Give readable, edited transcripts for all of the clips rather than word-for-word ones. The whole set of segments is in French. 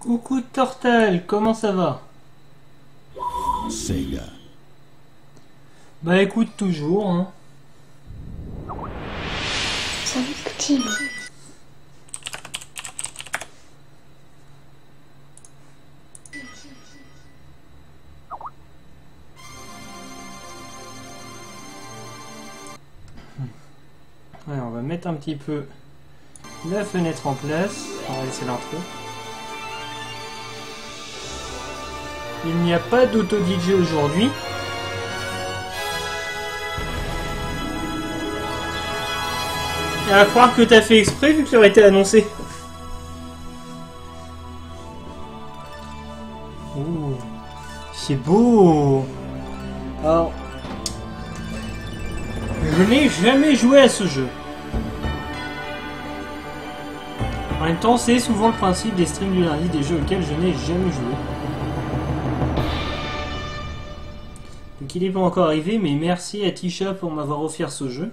Coucou Tortal, comment ça va? Sega. Bah écoute, toujours, hein. Salut petit. Ouais, on va mettre un petit peu la fenêtre en place. On va laisser l'intro. Il n'y a pas d'auto-DJ aujourd'hui. Et à croire que t'as fait exprès vu que ça aurait été annoncé. Ouh, c'est beau. Alors, je n'ai jamais joué à ce jeu. En même temps, c'est souvent le principe des streams du lundi, des jeux auxquels je n'ai jamais joué. Donc il n'est pas encore arrivé, mais merci à Tisha pour m'avoir offert ce jeu.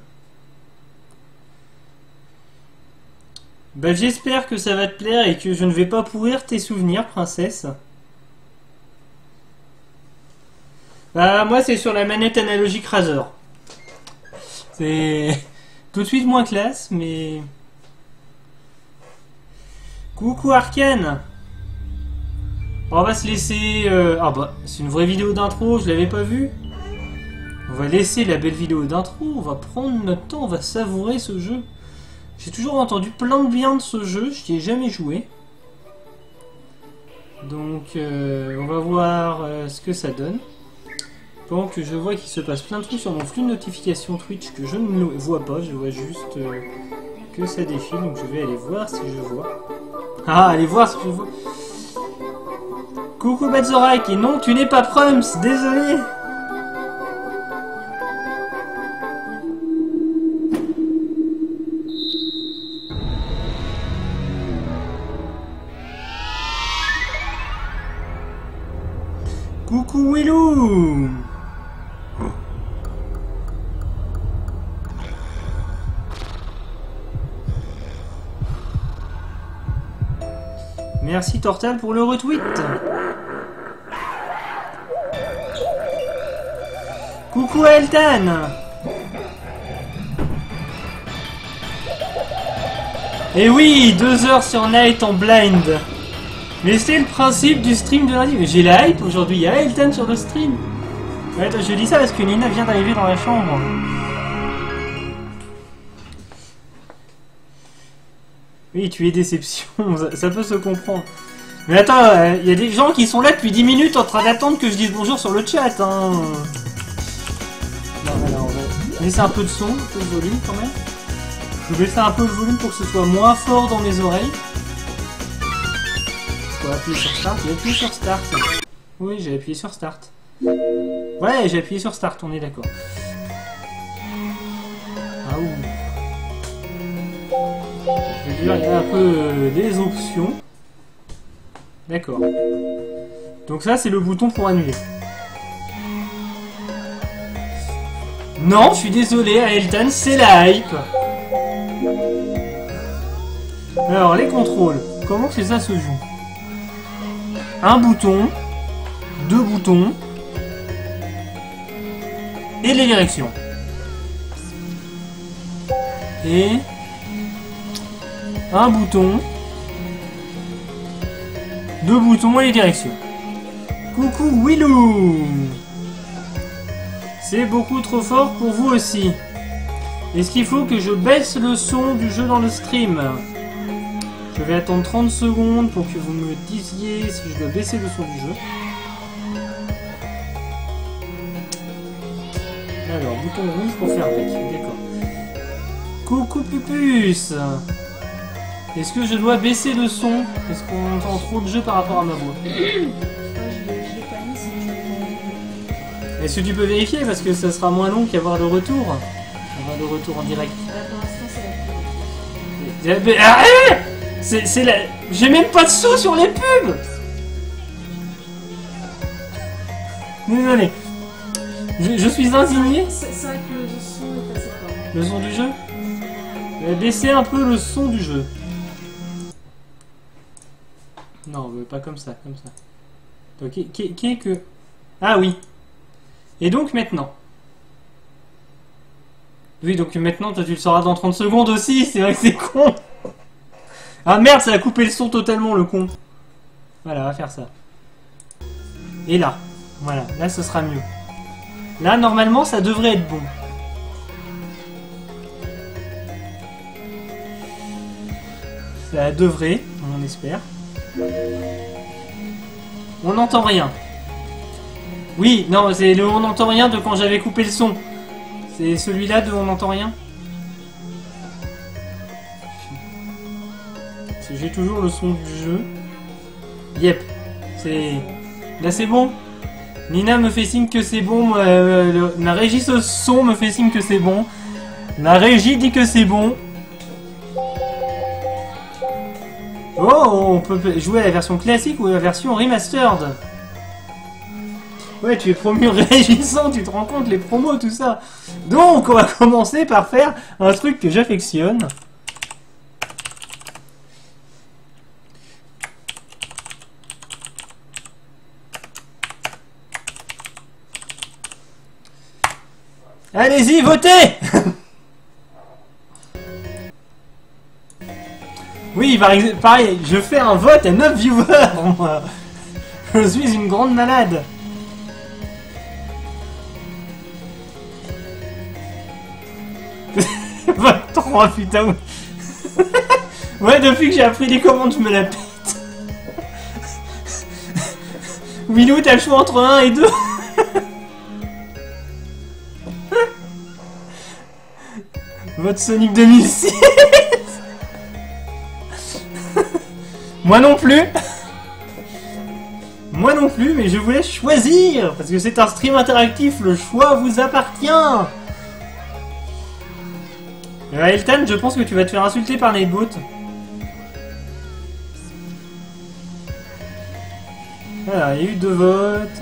Bah, j'espère que ça va te plaire et que je ne vais pas pourrir tes souvenirs, princesse. Bah, moi c'est sur la manette analogique Razer. C'est tout de suite moins classe, mais... Coucou Arcane. On va se laisser... Ah bah, c'est une vraie vidéo d'intro, je l'avais pas vue. On va laisser la belle vidéo d'intro, on va prendre notre temps, on va savourer ce jeu. J'ai toujours entendu plein de bien de ce jeu, je n'y ai jamais joué. Donc, on va voir ce que ça donne. Pendant que je vois qu'il se passe plein de trucs sur mon flux de notifications Twitch que je ne vois pas, je vois juste que ça défile, donc je vais aller voir si je vois. Ah, allez voir si je vois. Coucou Batzorak, et non, tu n'es pas Prums, désolé. Coucou Willou. Merci Tortal pour le retweet. Coucou Eltan. Et oui, 2 heures sur Night en blind. Mais c'est le principe du stream de lundi. Mais j'ai la hype aujourd'hui, il y a Elton sur le stream. Ouais, je dis ça parce que Nina vient d'arriver dans la chambre. Oui, tu es déception, ça peut se comprendre. Mais attends, il y a des gens qui sont là depuis 10 minutes en train d'attendre que je dise bonjour sur le chat. Hein. Non, voilà, on va laisser un peu de son, un peu de volume quand même. Je vais baisser un peu le volume pour que ce soit moins fort dans mes oreilles. On va appuyer sur Start. J'ai appuyé sur Start. Oui, j'ai appuyé sur Start. Ouais, j'ai appuyé sur Start, on est d'accord. Ah ouh. Je vais dire, il y a un peu des options. D'accord. Donc ça, c'est le bouton pour annuler. Non, je suis désolé, à Elton, c'est la hype. Alors, les contrôles. Comment que ça se joue? Un bouton, 2 boutons, et les directions. Et un bouton, 2 boutons et les directions. Coucou Willou. C'est beaucoup trop fort pour vous aussi. Est-ce qu'il faut que je baisse le son du jeu dans le stream? Je vais attendre 30 secondes pour que vous me disiez si je dois baisser le son du jeu. Alors, bouton rouge pour faire avec. D'accord. Coucou Pupus. Est-ce que je dois baisser le son? Est-ce qu'on entend trop de jeu par rapport à ma voix? Est-ce que tu peux vérifier? Parce que ça sera moins long qu'avoir le retour. Avoir le retour en direct. C'est la... J'ai même pas de sous sur les pubs. Désolé. Je suis indigné. C'est vrai que le son est assez fort. Le son du jeu? Baissez un peu le son du jeu. Non, pas comme ça, comme ça. Donc, qui est que... Ah oui. Et donc maintenant. Oui, donc maintenant, toi tu le sauras dans 30 secondes aussi, c'est vrai que c'est con. Ah merde, ça a coupé le son totalement, le con. Voilà, on va faire ça. Et là. Voilà, là ce sera mieux. Là, normalement, ça devrait être bon. Ça devrait, on espère. On n'entend rien. Oui, non, c'est le on n'entend rien de quand j'avais coupé le son. C'est celui-là de on n'entend rien. J'ai toujours le son du jeu. Yep. C'est... Là c'est bon. Nina me fait signe que c'est bon. La régie son me fait signe que c'est bon. La régie dit que c'est bon. Oh, on peut jouer à la version classique ou à la version remastered. Ouais, tu es promu régissant, tu te rends compte, les promos, tout ça. Donc, on va commencer par faire un truc que j'affectionne. Allez-y, votez. Oui, pareil, je fais un vote à 9 viewers, moi. Je suis une grande malade. Vote 3, putain. Ouais, depuis que j'ai appris les commandes, je me la pète. Willou, t'as le choix entre 1 et 2. Vote Sonic 2006. Moi non plus. Moi non plus, mais je vous laisse choisir. Parce que c'est un stream interactif, le choix vous appartient. Elton, je pense que tu vas te faire insulter par Nightbot. Voilà, il y a eu 2 votes.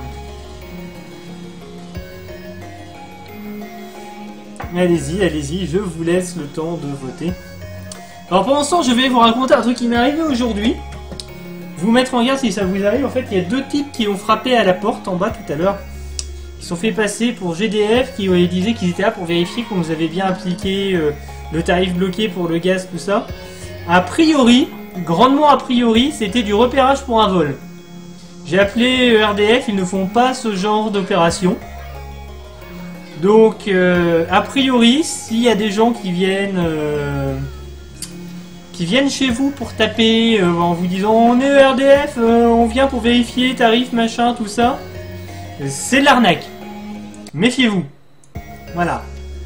Allez-y, allez-y, je vous laisse le temps de voter. Alors pendant ce temps, je vais vous raconter un truc qui m'est arrivé aujourd'hui. Vous mettre en garde si ça vous arrive. En fait, il y a 2 types qui ont frappé à la porte en bas tout à l'heure. Ils sont fait passer pour GDF, qui disaient qu'ils étaient là pour vérifier qu'on nous avait bien appliqué le tarif bloqué pour le gaz, tout ça. A priori, grandement a priori, c'était du repérage pour un vol. J'ai appelé RDF, ils ne font pas ce genre d'opération. Donc, a priori, s'il y a des gens qui viennent chez vous pour taper en vous disant on est RDF, on vient pour vérifier tarif, machin, tout ça, c'est de l'arnaque. Méfiez-vous. Voilà.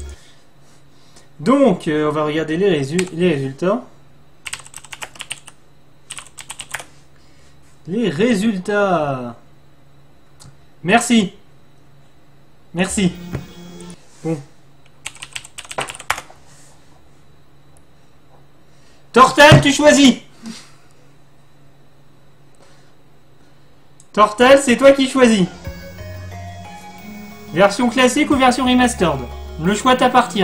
Donc, on va regarder les résultats. Les résultats. Merci. Merci. Bon. Tortal, tu choisis. Tortal, c'est toi qui choisis. Version classique ou version remastered? Le choix t'appartient.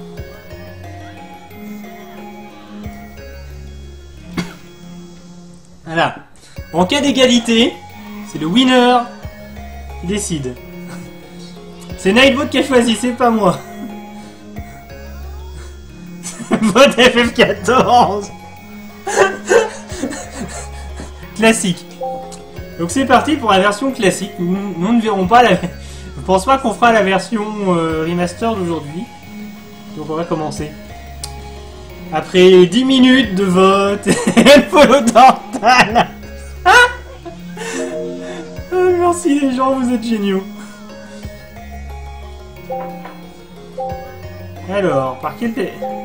Voilà. En cas d'égalité, c'est le winner qui décide. C'est Nightbot qui a choisi, c'est pas moi. Vote FF14. Classique. Donc c'est parti pour la version classique. Nous ne verrons pas la... Je pense pas qu'on fera la version remastered aujourd'hui. Donc on va commencer. Après 10 minutes de vote, follow Tortal. Merci les gens, vous êtes géniaux. Alors, par quel...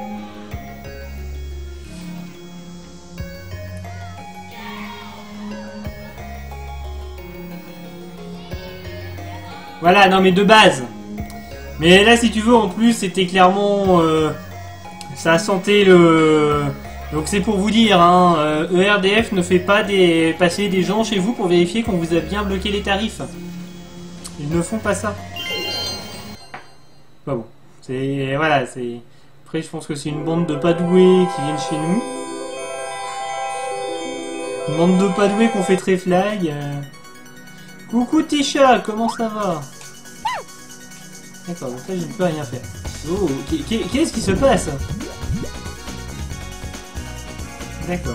Voilà, non mais de base. Mais là, si tu veux, en plus, c'était clairement... ça sentait le... Donc c'est pour vous dire, hein, ERDF ne fait pas passer des gens chez vous pour vérifier qu'on vous a bien bloqué les tarifs. Ils ne font pas ça. Pas bon. C'est... Voilà, c'est... Après, je pense que c'est une bande de pas doués qui viennent chez nous. Une bande de pas doués qu'on fait très flag. Coucou Tisha, comment ça va? D'accord, donc là je ne peux rien faire. Oh, qu'est-ce qui se passe? D'accord.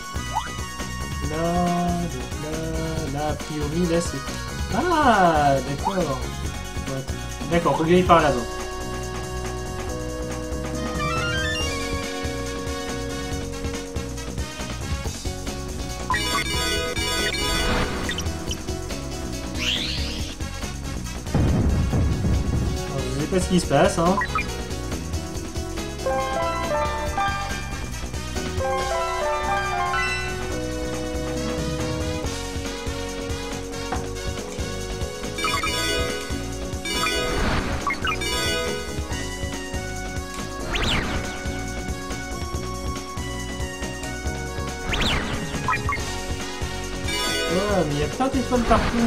Là, a priori, là c'est... Ah, d'accord. Ouais. D'accord, faut que j'aille par là-bas. Je sais pas ce qui se passe, hein. Mais il y a plein d'étoiles partout.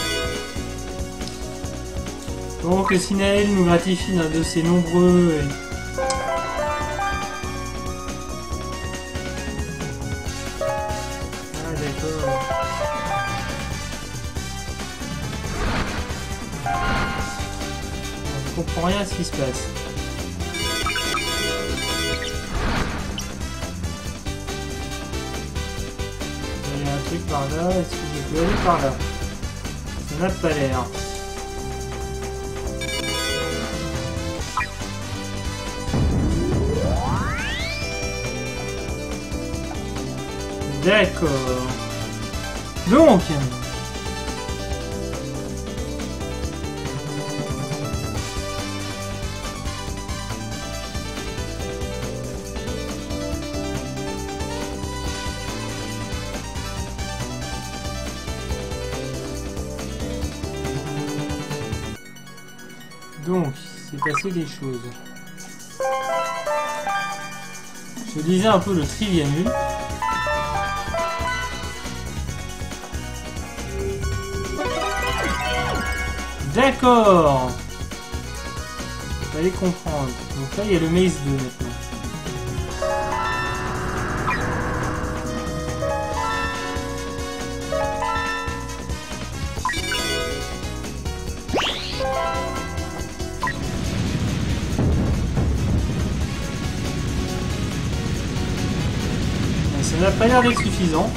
Bon, que Sinaël nous gratifie d'un de ses nombreux... Ah, d'accord. Je comprends rien à ce qui se passe. Il y a un truc par là, est-ce que je peux aller par là? Ça n'a pas l'air. D'accord. Donc... Donc, il s'est passé des choses. Je disais un peu le trivia nul. D'accord. Fallait comprendre. Donc là, il y a le maze 2 maintenant. Ça n'a pas l'air d'être suffisant.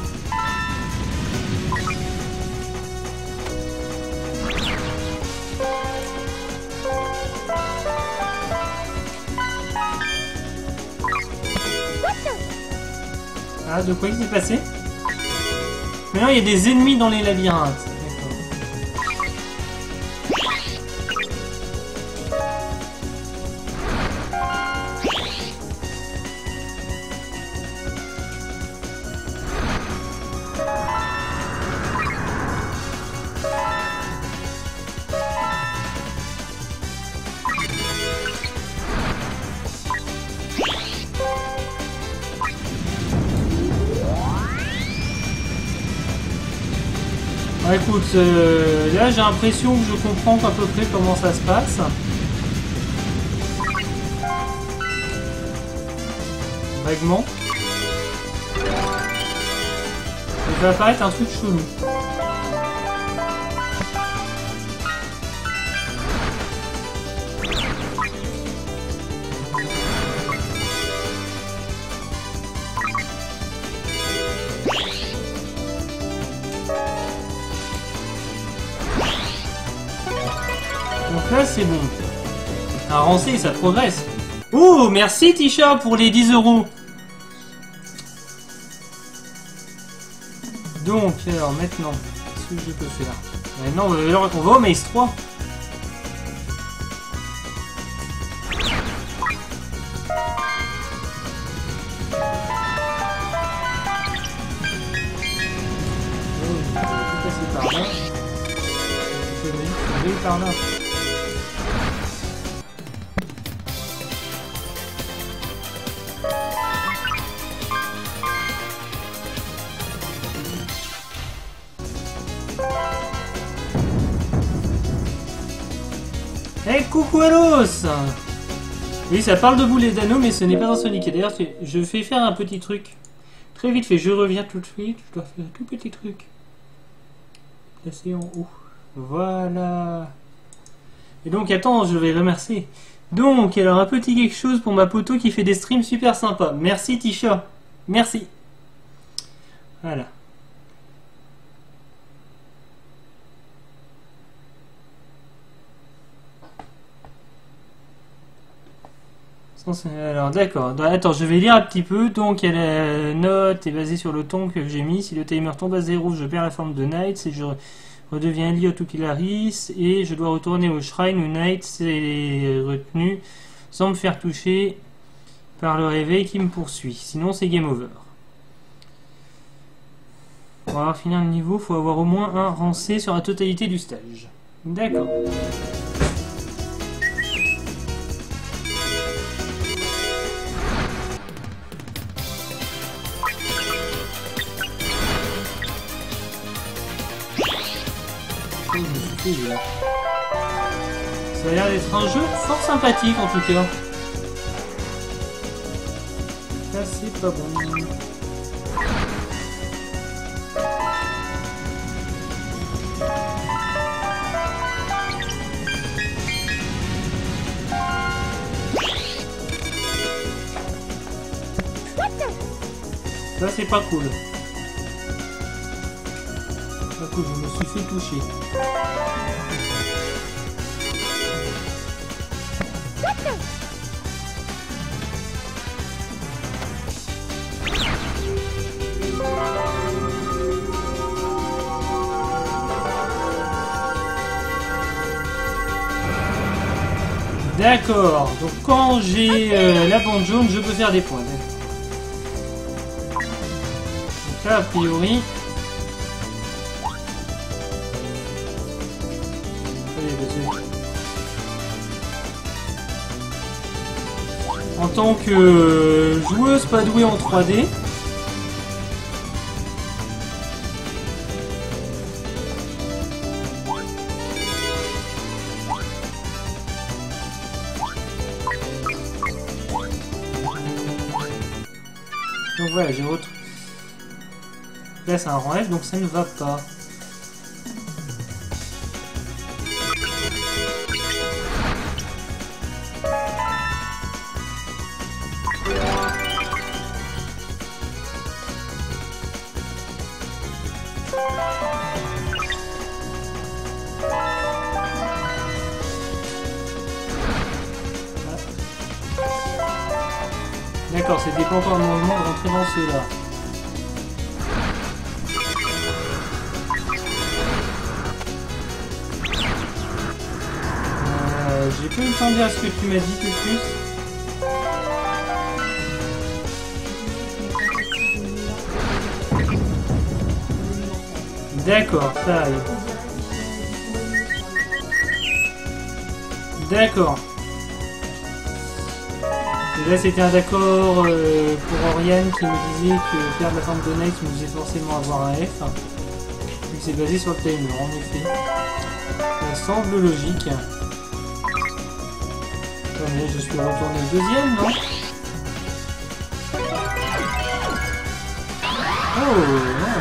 Ah, de quoi il s'est passé? Maintenant, il y a des ennemis dans les labyrinthes. Écoute, là j'ai l'impression que je comprends à peu près comment ça se passe. Vaguement. Il va apparaître un truc chelou. Donc là c'est bon. Avancé, ça progresse. Oh, merci Tisha pour les 10 €. Donc, alors maintenant, qu'est-ce que je peux faire? Maintenant, alors, on va au Maze 3. Par là. Je vais par là. Hey, coucou Alos! Oui, ça parle de boulet d'anneau, mais ce n'est pas un Sonic. Et d'ailleurs, je vais faire un petit truc Très vite fait, je reviens tout de suite. Je dois faire un tout petit truc. Placer en haut. Voilà. Et donc, attends, je vais remercier. Donc, alors un petit quelque chose pour ma poteau qui fait des streams super sympas. Merci Tisha. Merci. Voilà. Alors d'accord, attends, je vais lire un petit peu. Donc la note est basée sur le ton que j'ai mis. Si le timer tombe à 0, je perds la forme de Knight et je redeviens Elliot ou Kilaris et je dois retourner au Shrine où Knight s'est retenu sans me faire toucher par le réveil qui me poursuit. Sinon c'est game over. Pour avoir fini un niveau, il faut avoir au moins un rang C sur la totalité du stage. D'accord. Ça a l'air d'être un jeu fort sympathique en tout cas. Ça c'est pas bon. Ça c'est pas cool. Pas cool, je me suis fait toucher. D'accord, donc quand j'ai la bande jaune, je peux faire des points. Donc là, a priori... En tant que joueuse pas douée en 3D, donc voilà, j'ai retrouvé. Là c'est un rang F, donc ça ne va pas. D'accord, c'était pas encore le moment de rentrer dans ceux-là. J'ai pas eu le temps de dire ce que tu m'as dit tout de plus. D'accord, ça arrive. D'accord. Et là c'était un d'accord pour Oriane qui me disait que faire de la forme de Knight me faisait forcément avoir un F. Donc c'est basé sur le timer, en effet. Ça semble logique. Attendez, je suis retourné au deuxième, non? Oh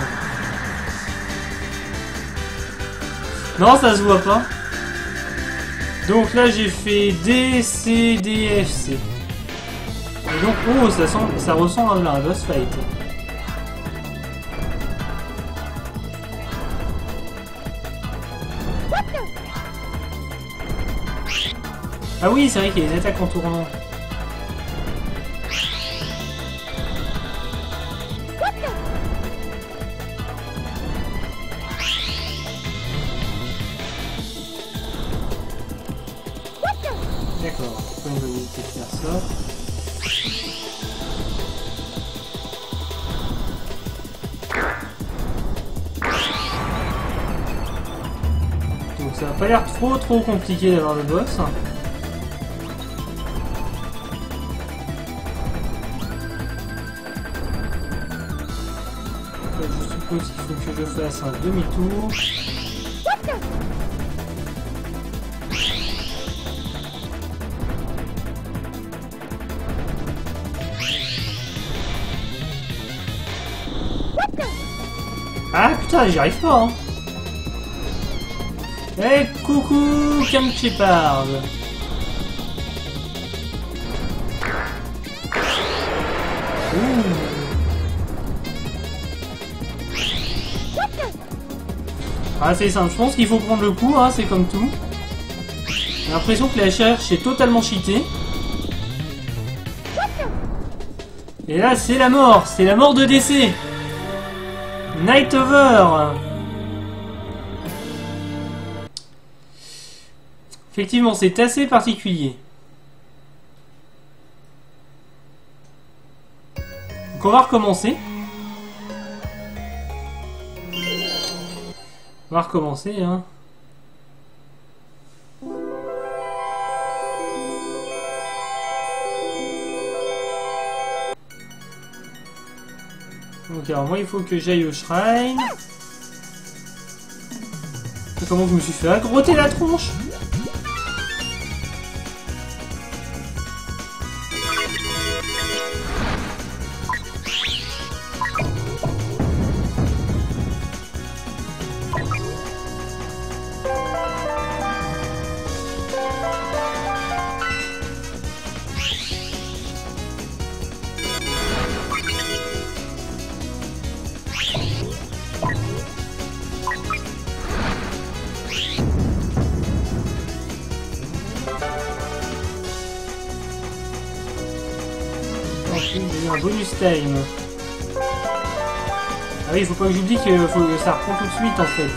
non. Non, ça se voit pas. Donc là j'ai fait D, C, D, F, C. Et donc, oh, ça ressemble à un boss fight. Ah oui, c'est vrai qu'il y a des attaques en tournant. D'accord, on va peut-être faire ça. Donc ça n'a pas l'air trop compliqué d'avoir le boss. Je suppose qu'il faut que je fasse un demi-tour. putain, j'y arrive pas, hein. Eh, coucou, Cam Shepard. Ah, c'est simple, je pense qu'il faut prendre le coup, hein, c'est comme tout. J'ai l'impression que la recherche est totalement cheatée. Et là, c'est la mort de DC. Night Over. Effectivement, c'est assez particulier. Donc on va recommencer. On va recommencer, hein. Donc alors moi il faut que j'aille au shrine. Comment je me suis fait aggrotter la tronche? J'ai eu un bonus time. Ah oui, il faut pas que j'oublie que ça reprend tout de suite en fait.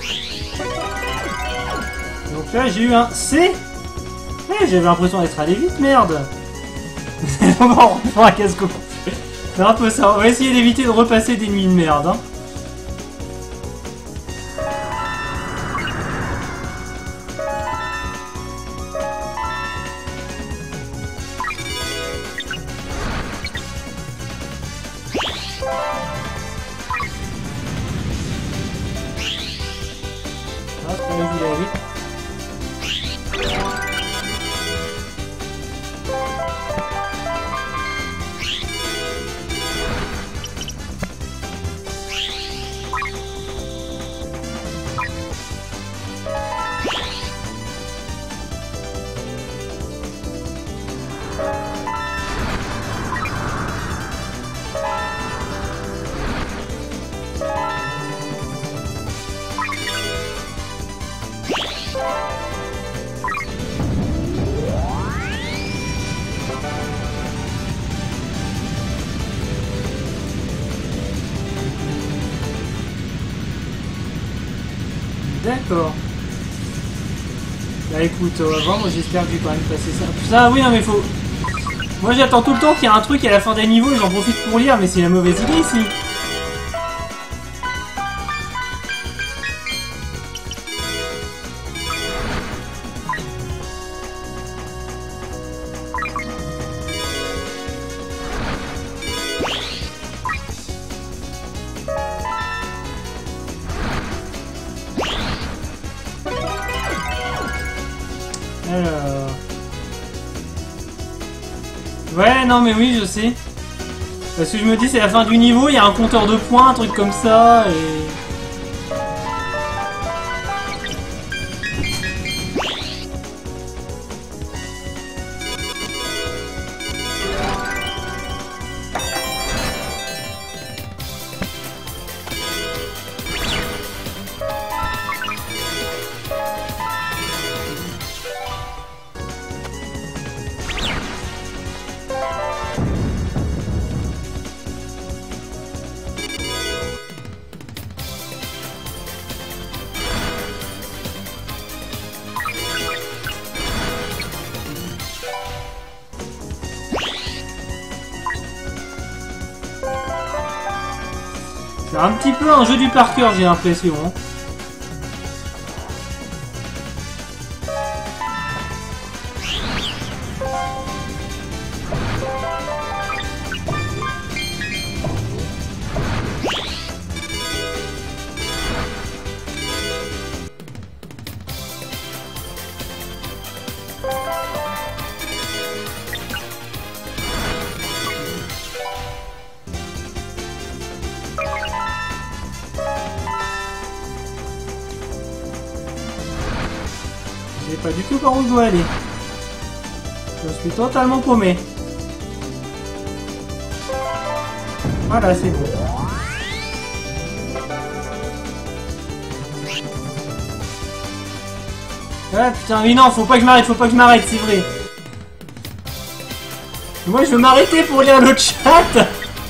Donc là j'ai eu un C. Eh, j'avais l'impression d'être allé vite, merde. On va refaire un casse-cou. C'est un peu ça. On va essayer d'éviter de repasser des nuits de merde. Hein. D'accord. Bah écoute, on va voir, moi j'espère que je vais quand même passer ça. Ça, oui, non mais faut... Moi j'attends tout le temps qu'il y ait un truc à la fin des niveaux et j'en profite pour lire, mais c'est la mauvaise idée ici. Alors... Ouais, non mais oui, je sais. Parce que je me dis, c'est la fin du niveau, il y a un compteur de points, un truc comme ça, et... C'est un petit peu un jeu du par cœur, j'ai l'impression. Hein. Je sais pas du tout par où je dois aller. Je suis totalement paumé. Voilà, c'est bon. Ah putain, mais non, faut pas que je m'arrête, c'est vrai. Moi, je veux m'arrêter pour lire le chat.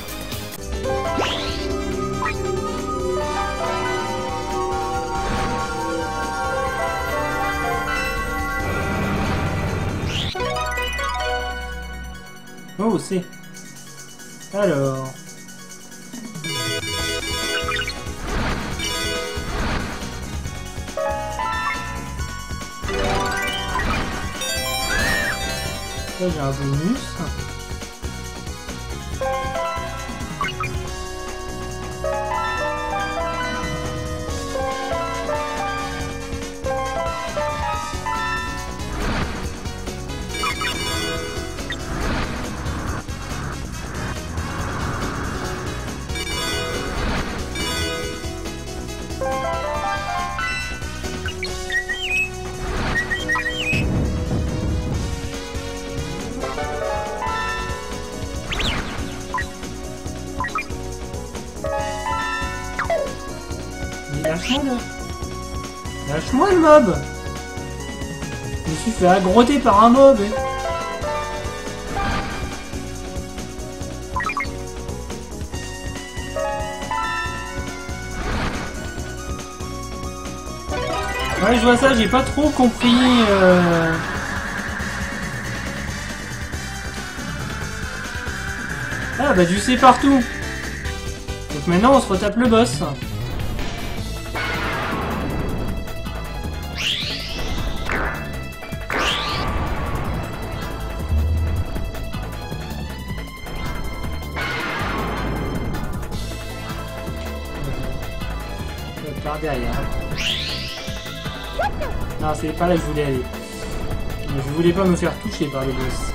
Oh, c'est... Alors... Là, j'ai un bonus. Lâche-moi le mob. Je me suis fait aggrotter par un mob. Ouais, je vois ça, j'ai pas trop compris. Ah bah du C partout. Donc maintenant on se retape le boss. Par derrière. Non, c'est pas là que je voulais aller. Je voulais pas me faire toucher par le boss.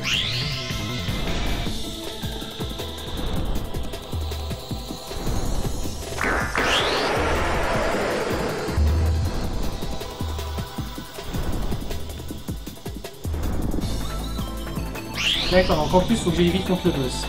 D'accord, donc en plus faut que j'aille vite contre le boss.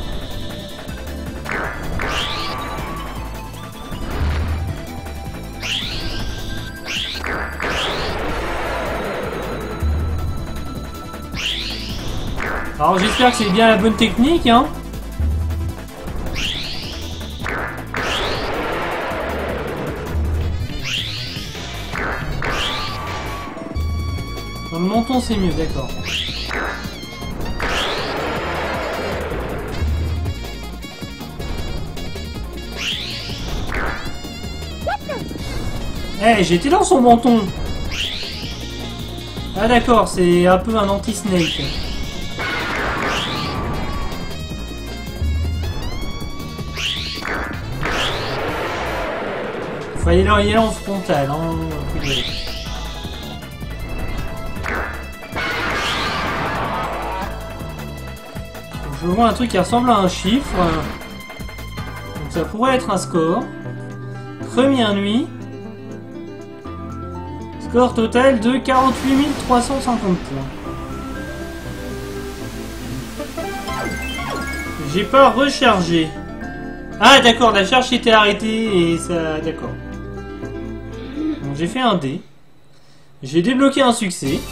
Alors j'espère que c'est bien la bonne technique, hein. Dans le menton c'est mieux, d'accord. Eh, hey, j'étais dans son menton. Ah d'accord, c'est un peu un anti-snake. Faut y aller en frontal, hein. Je vois un truc qui ressemble à un chiffre. Donc ça pourrait être un score. Première nuit. Score total de 48 350 points. J'ai pas rechargé. Ah d'accord, la charge était arrêtée et ça... D'accord. Donc j'ai fait un dé. J'ai débloqué un succès.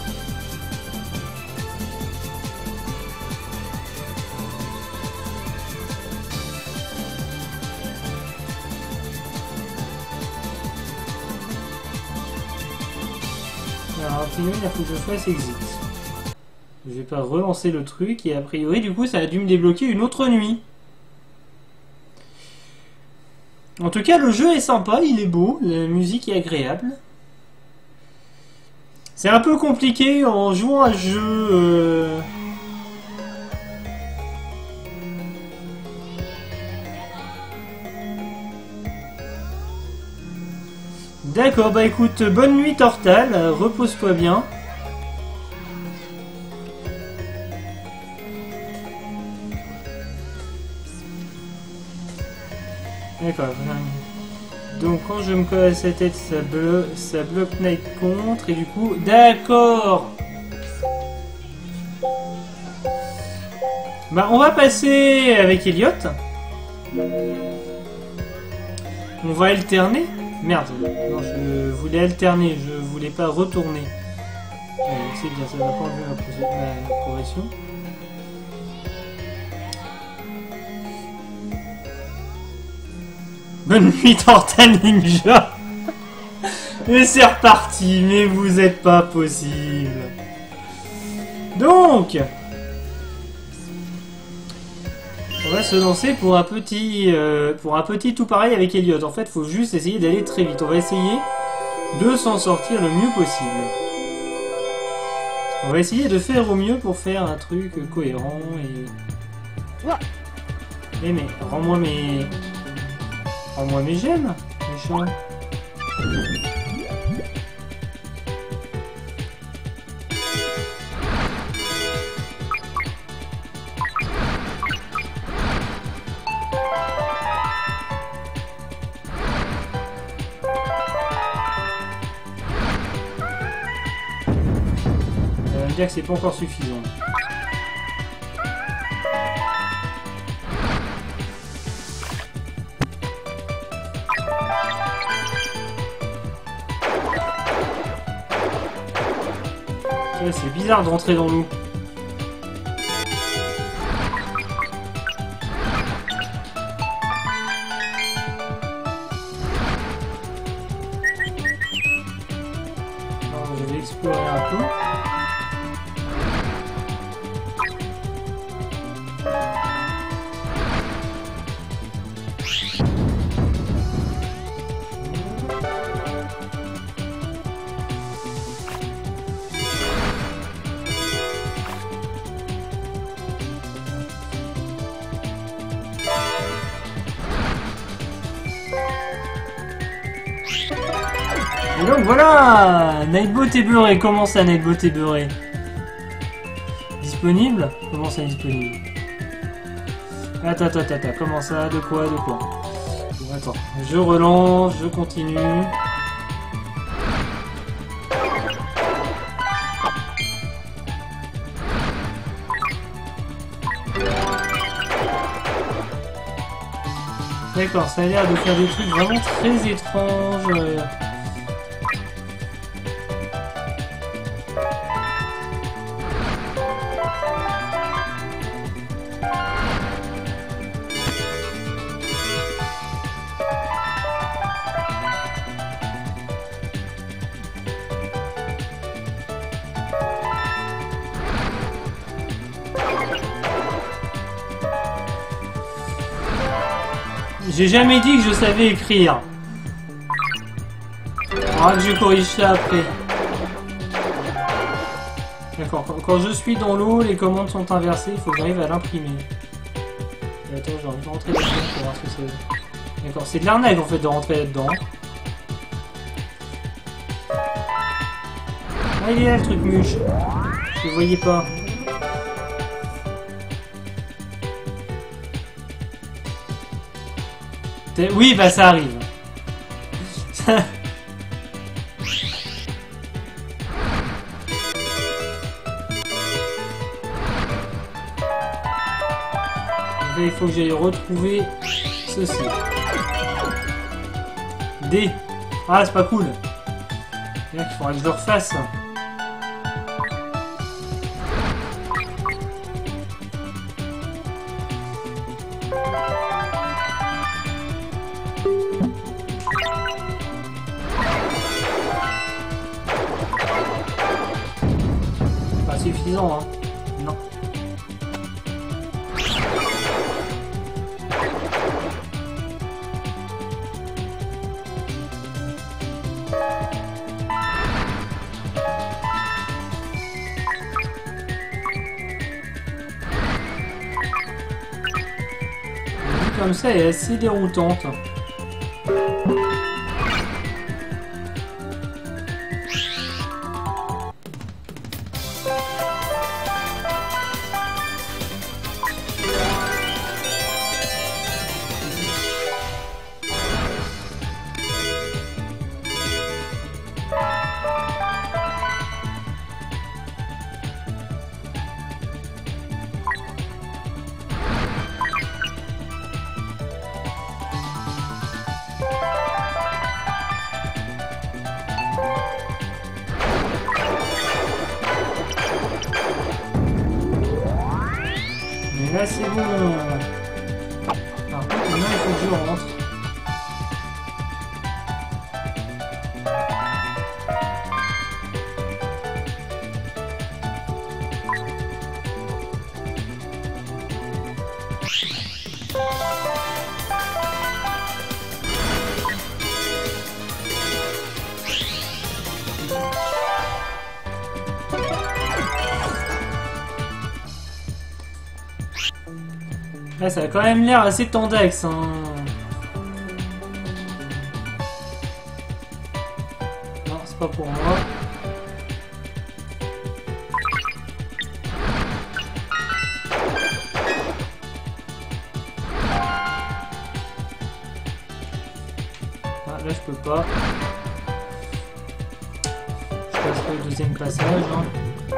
Alors a priori il faut que je fasse exit. Je vais pas relancer le truc et a priori du coup ça a dû me débloquer une autre nuit. En tout cas le jeu est sympa, il est beau, la musique est agréable. C'est un peu compliqué en jouant à ce jeu. D'accord, bah écoute, bonne nuit Tortal, repose-toi bien. D'accord. Donc quand je me colle à sa tête, ça bloque Night contre, et du coup... D'accord. Bah on va passer avec Elliot. On va alterner. Merde, non, je voulais alterner, je voulais pas retourner. C'est bien, ça va pas enlever ma progression. Bonne nuit, Torta Ninja. Et c'est reparti, mais vous êtes pas possible. Donc, on va se lancer pour un petit tout pareil avec Elliot. En fait, faut juste essayer d'aller très vite. On va essayer de s'en sortir le mieux possible. On va essayer de faire au mieux pour faire un truc cohérent et... Mais rends-moi mes... Rends-moi mes gemmes, méchant. Ça va me dire que c'est pas encore suffisant. C'est bizarre de rentrer dans l'eau. Alors, je vais explorer un peu. Et donc voilà, Nightbot est beurré. Comment ça, Nightbot est beurré? Disponible? Comment ça, disponible? Attends, comment ça? De quoi? Bon, attends, je relance, je continue. D'accord, ça a l'air de faire des trucs vraiment très étranges. J'ai jamais dit que je savais écrire. Faudra que je corrige ça après. D'accord, quand je suis dans l'eau, les commandes sont inversées, il faut que j'arrive à l'imprimer. Et attends, j'ai envie de rentrer là-dedans pour voir ce que c'est. D'accord, c'est de l'arnaque en fait de rentrer là-dedans. Ah, il est là le truc mûche. Je le voyais pas. Oui, bah ça arrive. Il faut que j'aille retrouver ceci. D. Ah, c'est pas cool. Il faudra que je le refasse. Pas suffisant, hein. Non. Comme ça, elle est assez déroutante. Là c'est bon. Par contre maintenant il faut que je rentre. Là, ça a quand même l'air assez tendax, hein. Non, c'est pas pour moi. Ah, là, je peux pas. Je passerai au deuxième passage, hein.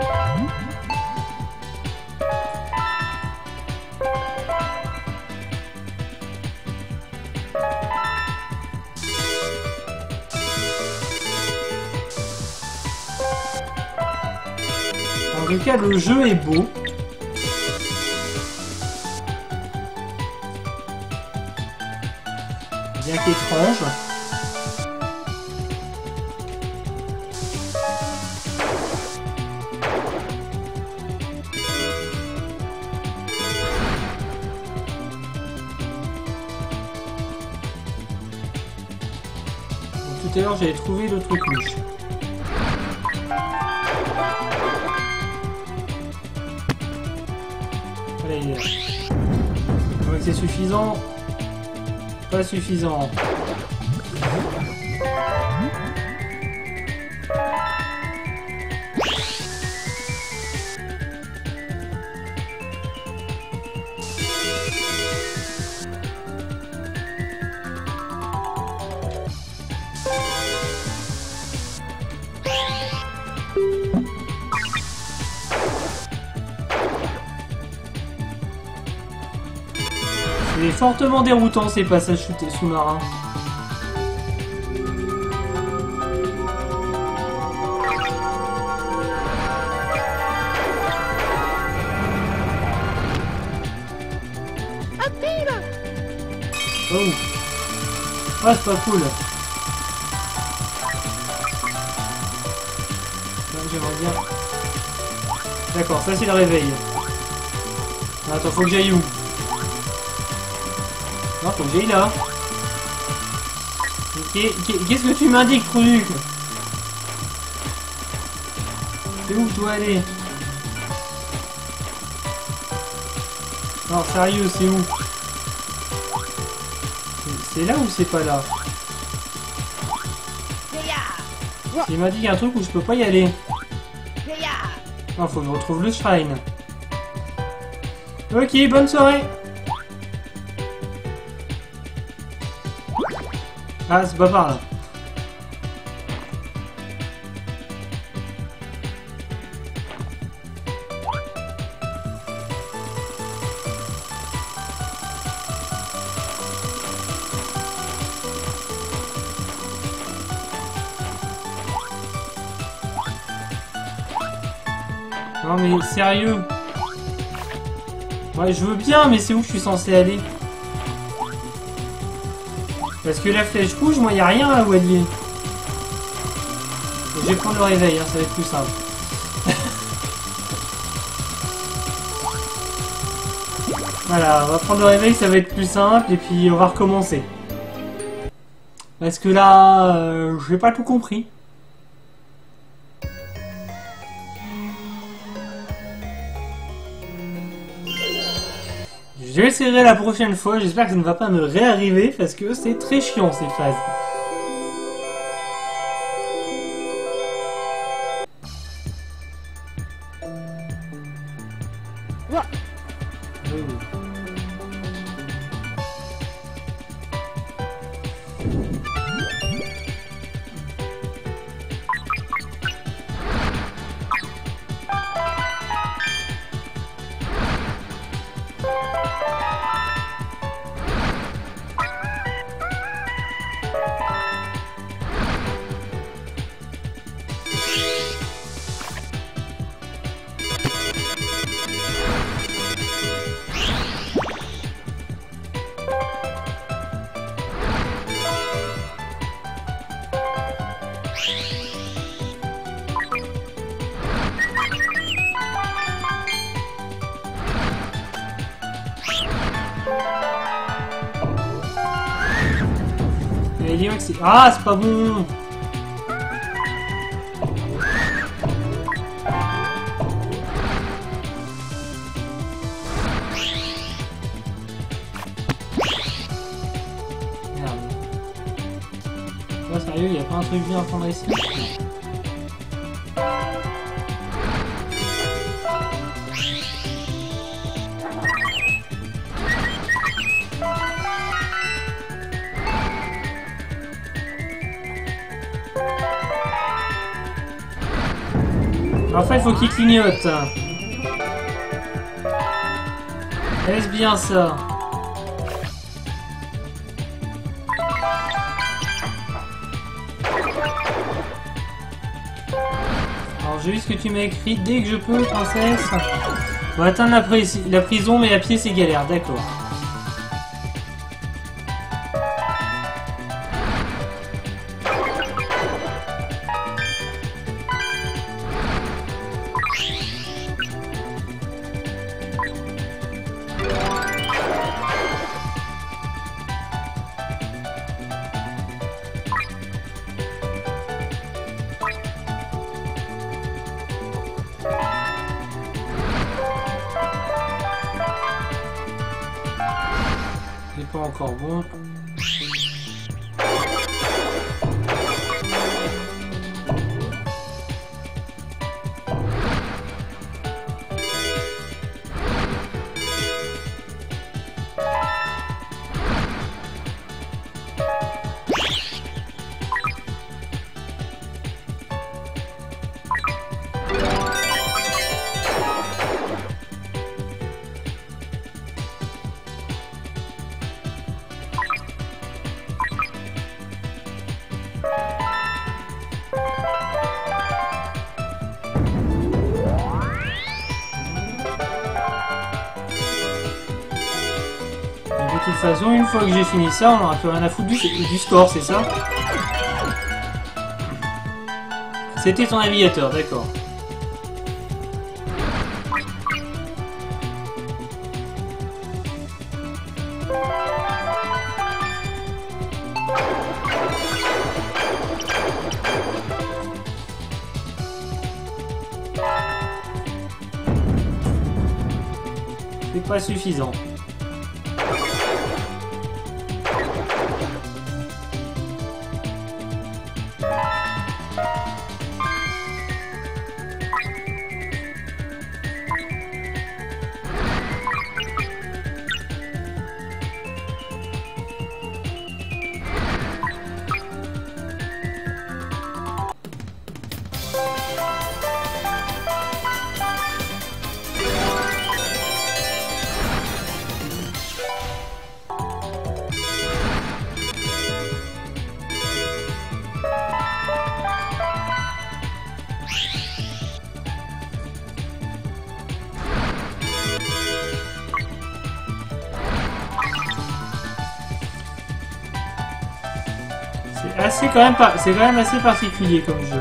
En tout cas, le jeu est beau. Bien qu'étrange. Bon, tout à l'heure, j'avais trouvé le truc louche. Donc c'est suffisant. Pas suffisant. C'est fortement déroutant ces passages sous-marins. Oh, ah, c'est pas cool. J'aimerais bien. D'accord, ça c'est le réveil. Attends, faut que j'aille où? Non, faut que j'aille là. Qu'est-ce que tu m'indiques, Truc? C'est où tu dois aller? Non, sérieux, c'est où? C'est là ou c'est pas là? Il m'a dit qu'il y a un truc où je peux pas y aller. Non, faut que je retrouve le shrine. Ok, bonne soirée. Ah, c'est pas par là. Non mais sérieux. Ouais, je veux bien, mais c'est où je suis censé aller? Parce que la flèche rouge, moi, y a rien là où elle y est. Je vais prendre le réveil, hein, ça va être plus simple. Voilà, on va prendre le réveil, ça va être plus simple, et puis on va recommencer. Parce que là, j'ai pas tout compris. J'essaierai la prochaine fois, j'espère que ça ne va pas me réarriver parce que c'est très chiant ces phases. radioactif. Ah, c'est pas bon. Merde. Là, sérieux, y a pas un truc bien à prendre ici? En fait, faut qu'il clignote. Est-ce bien ça? Alors, j'ai vu ce que tu m'as écrit. Dès que je peux, princesse. On va atteindre la prison, mais à pied, c'est galère. D'accord. C'est pas encore bon. De toute façon, une fois que j'ai fini ça, on n'aura plus rien à foutre du score, c'est ça? C'était ton navigateur, d'accord. C'est pas suffisant. C'est quand même assez particulier comme jeu.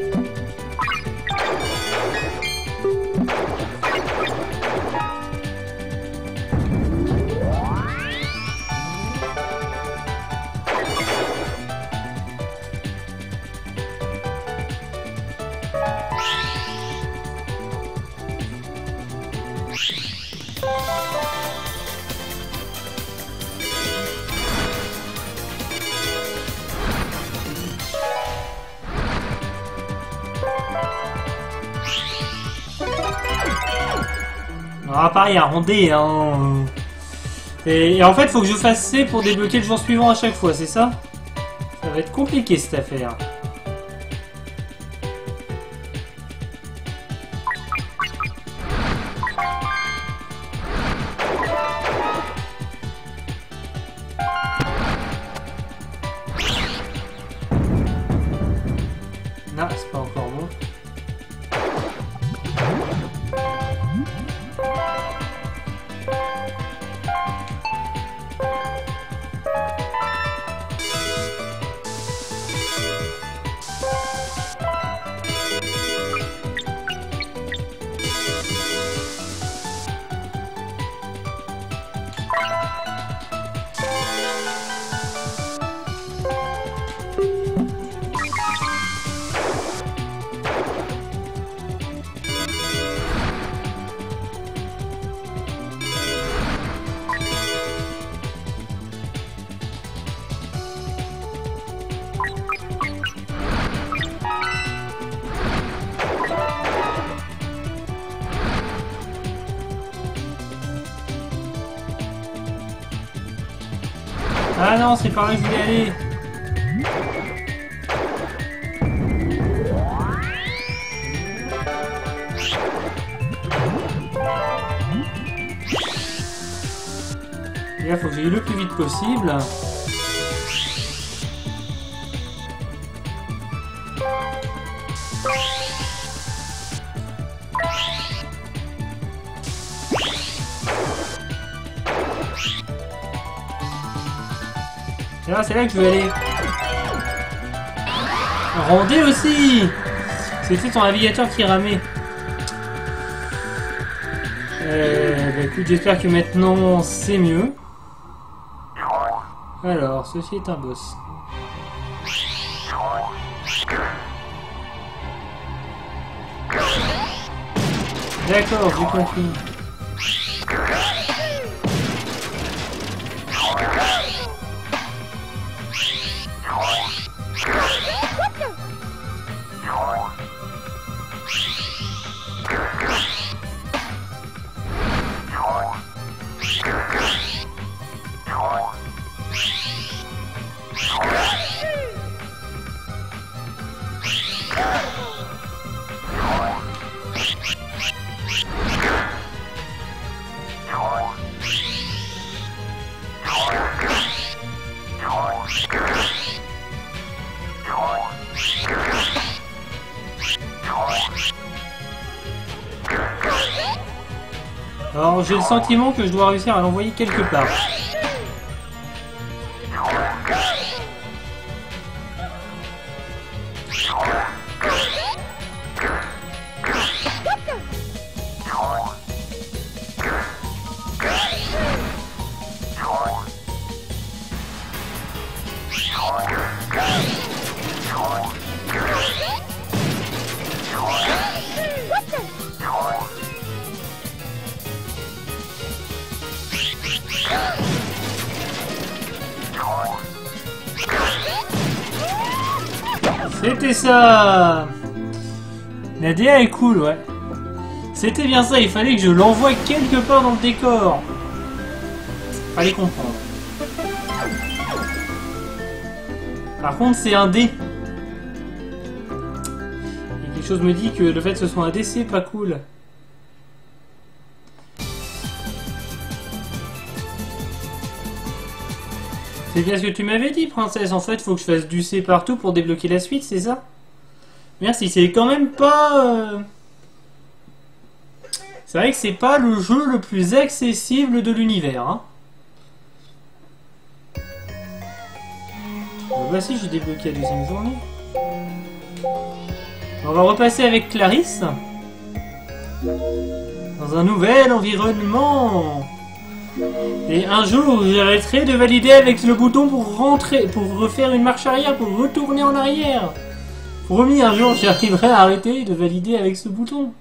Ah, pareil, un rondé, hein. Et en fait, faut que je fasse C pour débloquer le jour suivant à chaque fois, c'est ça? Ça va être compliqué cette affaire. Non, c'est pas encore bon. Ah non, c'est par là que je voulais aller. Et là, faut que j'aille le plus vite possible. Et là, c'est là que je veux aller. Rendez aussi. C'était ton navigateur qui ramait. Bah écoute, j'espère que maintenant c'est mieux. Alors, ceci est un boss. D'accord, j'ai compris. Alors j'ai le sentiment que je dois réussir à l'envoyer quelque part. C'était ça. La DA est cool, ouais. C'était bien ça, il fallait que je l'envoie quelque part dans le décor. Fallait comprendre. Par contre, c'est un dé. Et quelque chose me dit que le fait que ce soit un dé, c'est pas cool. C'est bien ce que tu m'avais dit, princesse. En fait, faut que je fasse du C partout pour débloquer la suite, c'est ça? Merci, c'est quand même pas... C'est vrai que c'est pas le jeu le plus accessible de l'univers, hein. Bah si, j'ai débloqué la deuxième journée. On va repasser avec Clarisse. Dans un nouvel environnement. Et un jour, j'arrêterai de valider avec le bouton pour rentrer, pour refaire une marche arrière, pour retourner en arrière. Promis, un jour, j'arriverai à arrêter de valider avec ce bouton.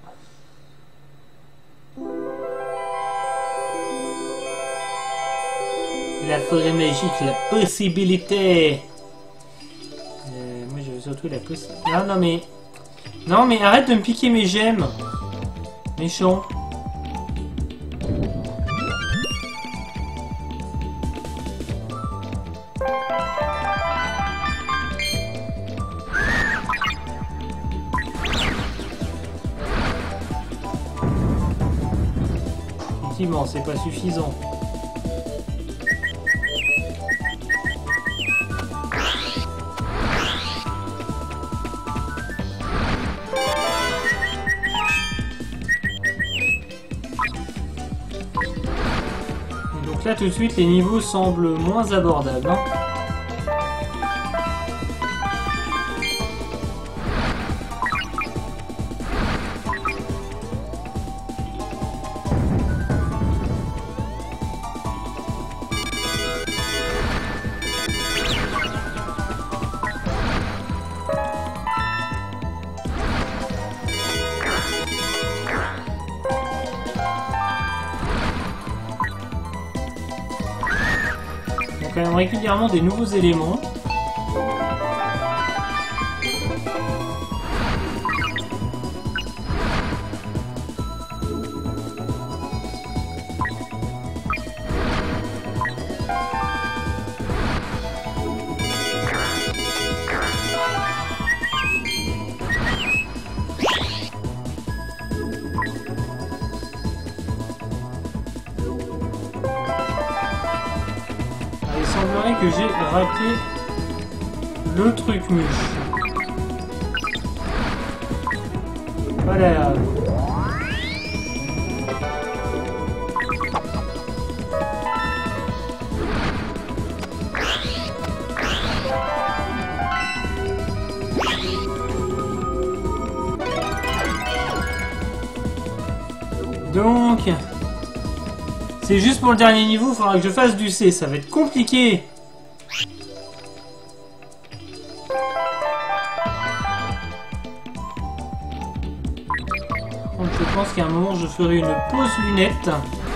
La forêt magique, la possibilité. Moi, je veux surtout la possibilité. Non, non, mais... Non, mais arrête de me piquer mes gemmes. Méchant. Effectivement, c'est pas suffisant. Et donc là, tout de suite, les niveaux semblent moins abordables, hein. Quand même régulièrement des nouveaux éléments. dirait que j'ai raté le truc mûche. Voilà. Donc, c'est juste pour le dernier niveau, il faudra que je fasse du C, ça va être compliqué. Donc je pense qu'à un moment je ferai une pause lunette.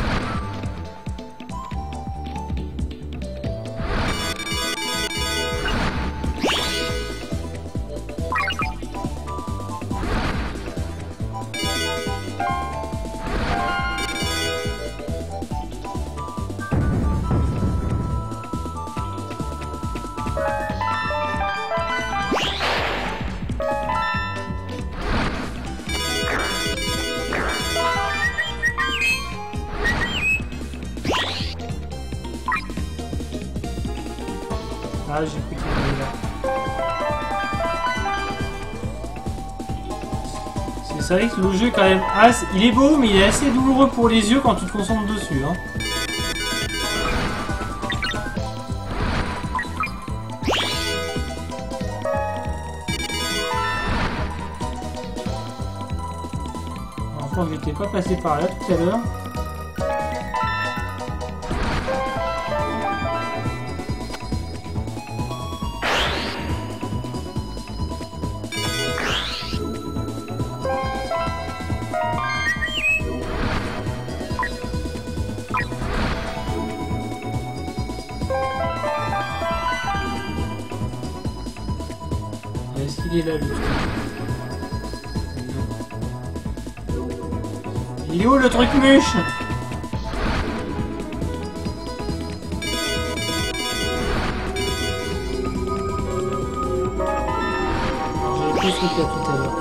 Ah, j'ai pris qu'il y avait là. C'est vrai que le jeu quand même, il est beau mais il est assez douloureux pour les yeux quand tu te concentres dessus. Hein. Enfin, j'étais pas passé par là tout à l'heure. Est-ce qu'il est là, le truc? Il est où le truc mûche? J'avais pris ce truc là tout à l'heure.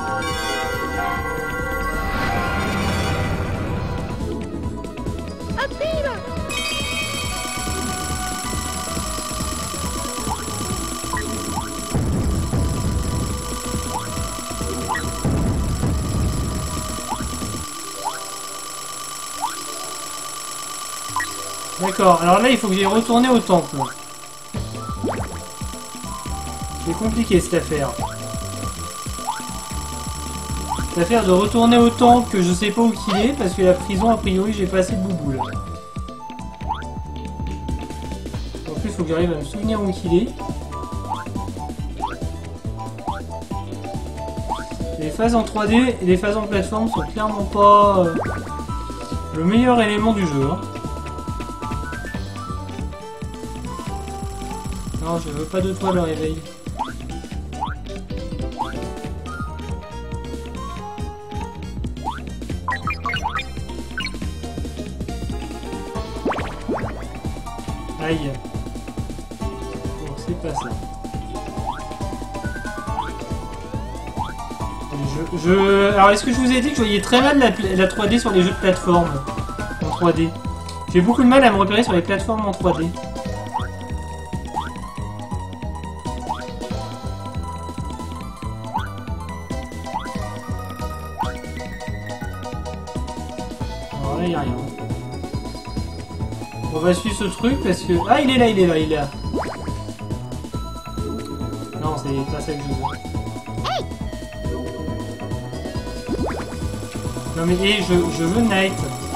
D'accord, alors là il faut que j'aille retourner au temple. C'est compliqué cette affaire. Cette affaire de retourner au temple que je sais pas où qu'il est parce que la prison a priori j'ai pas assez de boubou là. En plus il faut que j'arrive à me souvenir où qu'il est. Les phases en 3D et les phases en plateforme sont clairement pas le meilleur élément du jeu. Hein. Non, je veux pas de toi le réveil. Aïe. Bon, c'est pas ça. Alors, est-ce que je vous ai dit que je voyais très mal la 3D sur les jeux de plateforme en 3D? J'ai beaucoup de mal à me repérer sur les plateformes en 3D. Alors là, il n'y a rien. On va suivre ce truc parce que... Ah, il est là, il est là, il est là. Non, c'est pas ça que je veux. Non mais hé, je veux Knight.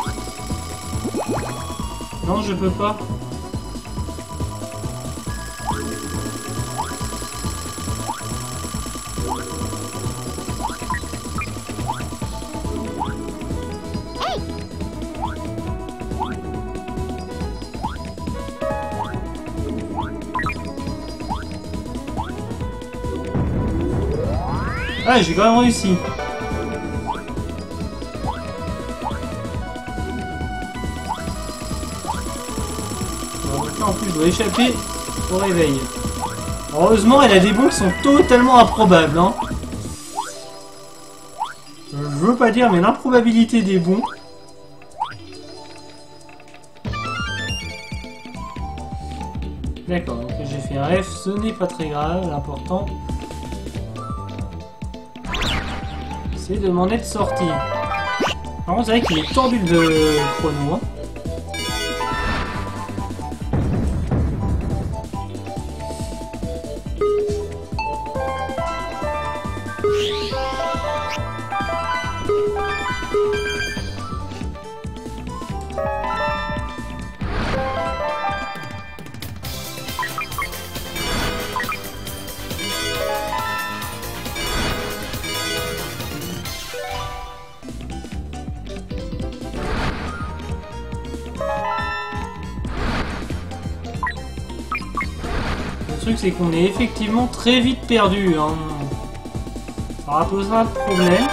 Non, je peux pas. Ah, j'ai quand même réussi. En plus, je dois échapper au réveil. Heureusement, elle a des bons qui sont totalement improbables. Hein. Je veux pas dire, mais l'improbabilité des bons. D'accord, donc j'ai fait un F, ce n'est pas très grave, l'important c'est de m'en être sorti. Par contre, c'est vrai qu'il est tordu de chrono. Hein. Le truc c'est qu'on est effectivement très vite perdu. Hein. Ça posera un problème.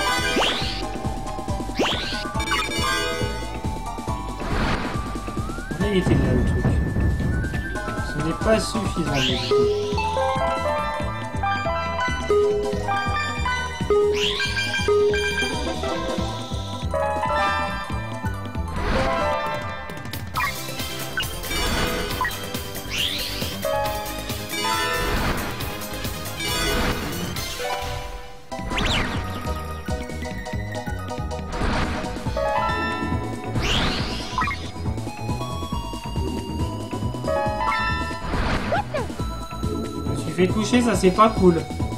Là il était là le truc. Ce n'est pas suffisant du coup. Fait toucher, ça c'est pas cool.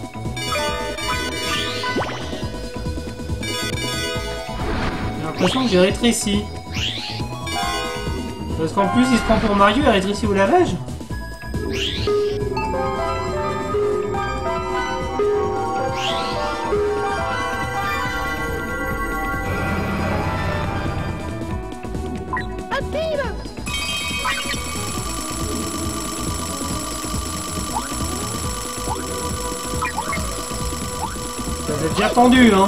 J'ai l'impression que j'ai rétréci. Parce qu'en plus il se prend pour Mario et rétrécit au lavage. C'est bien tendu, hein.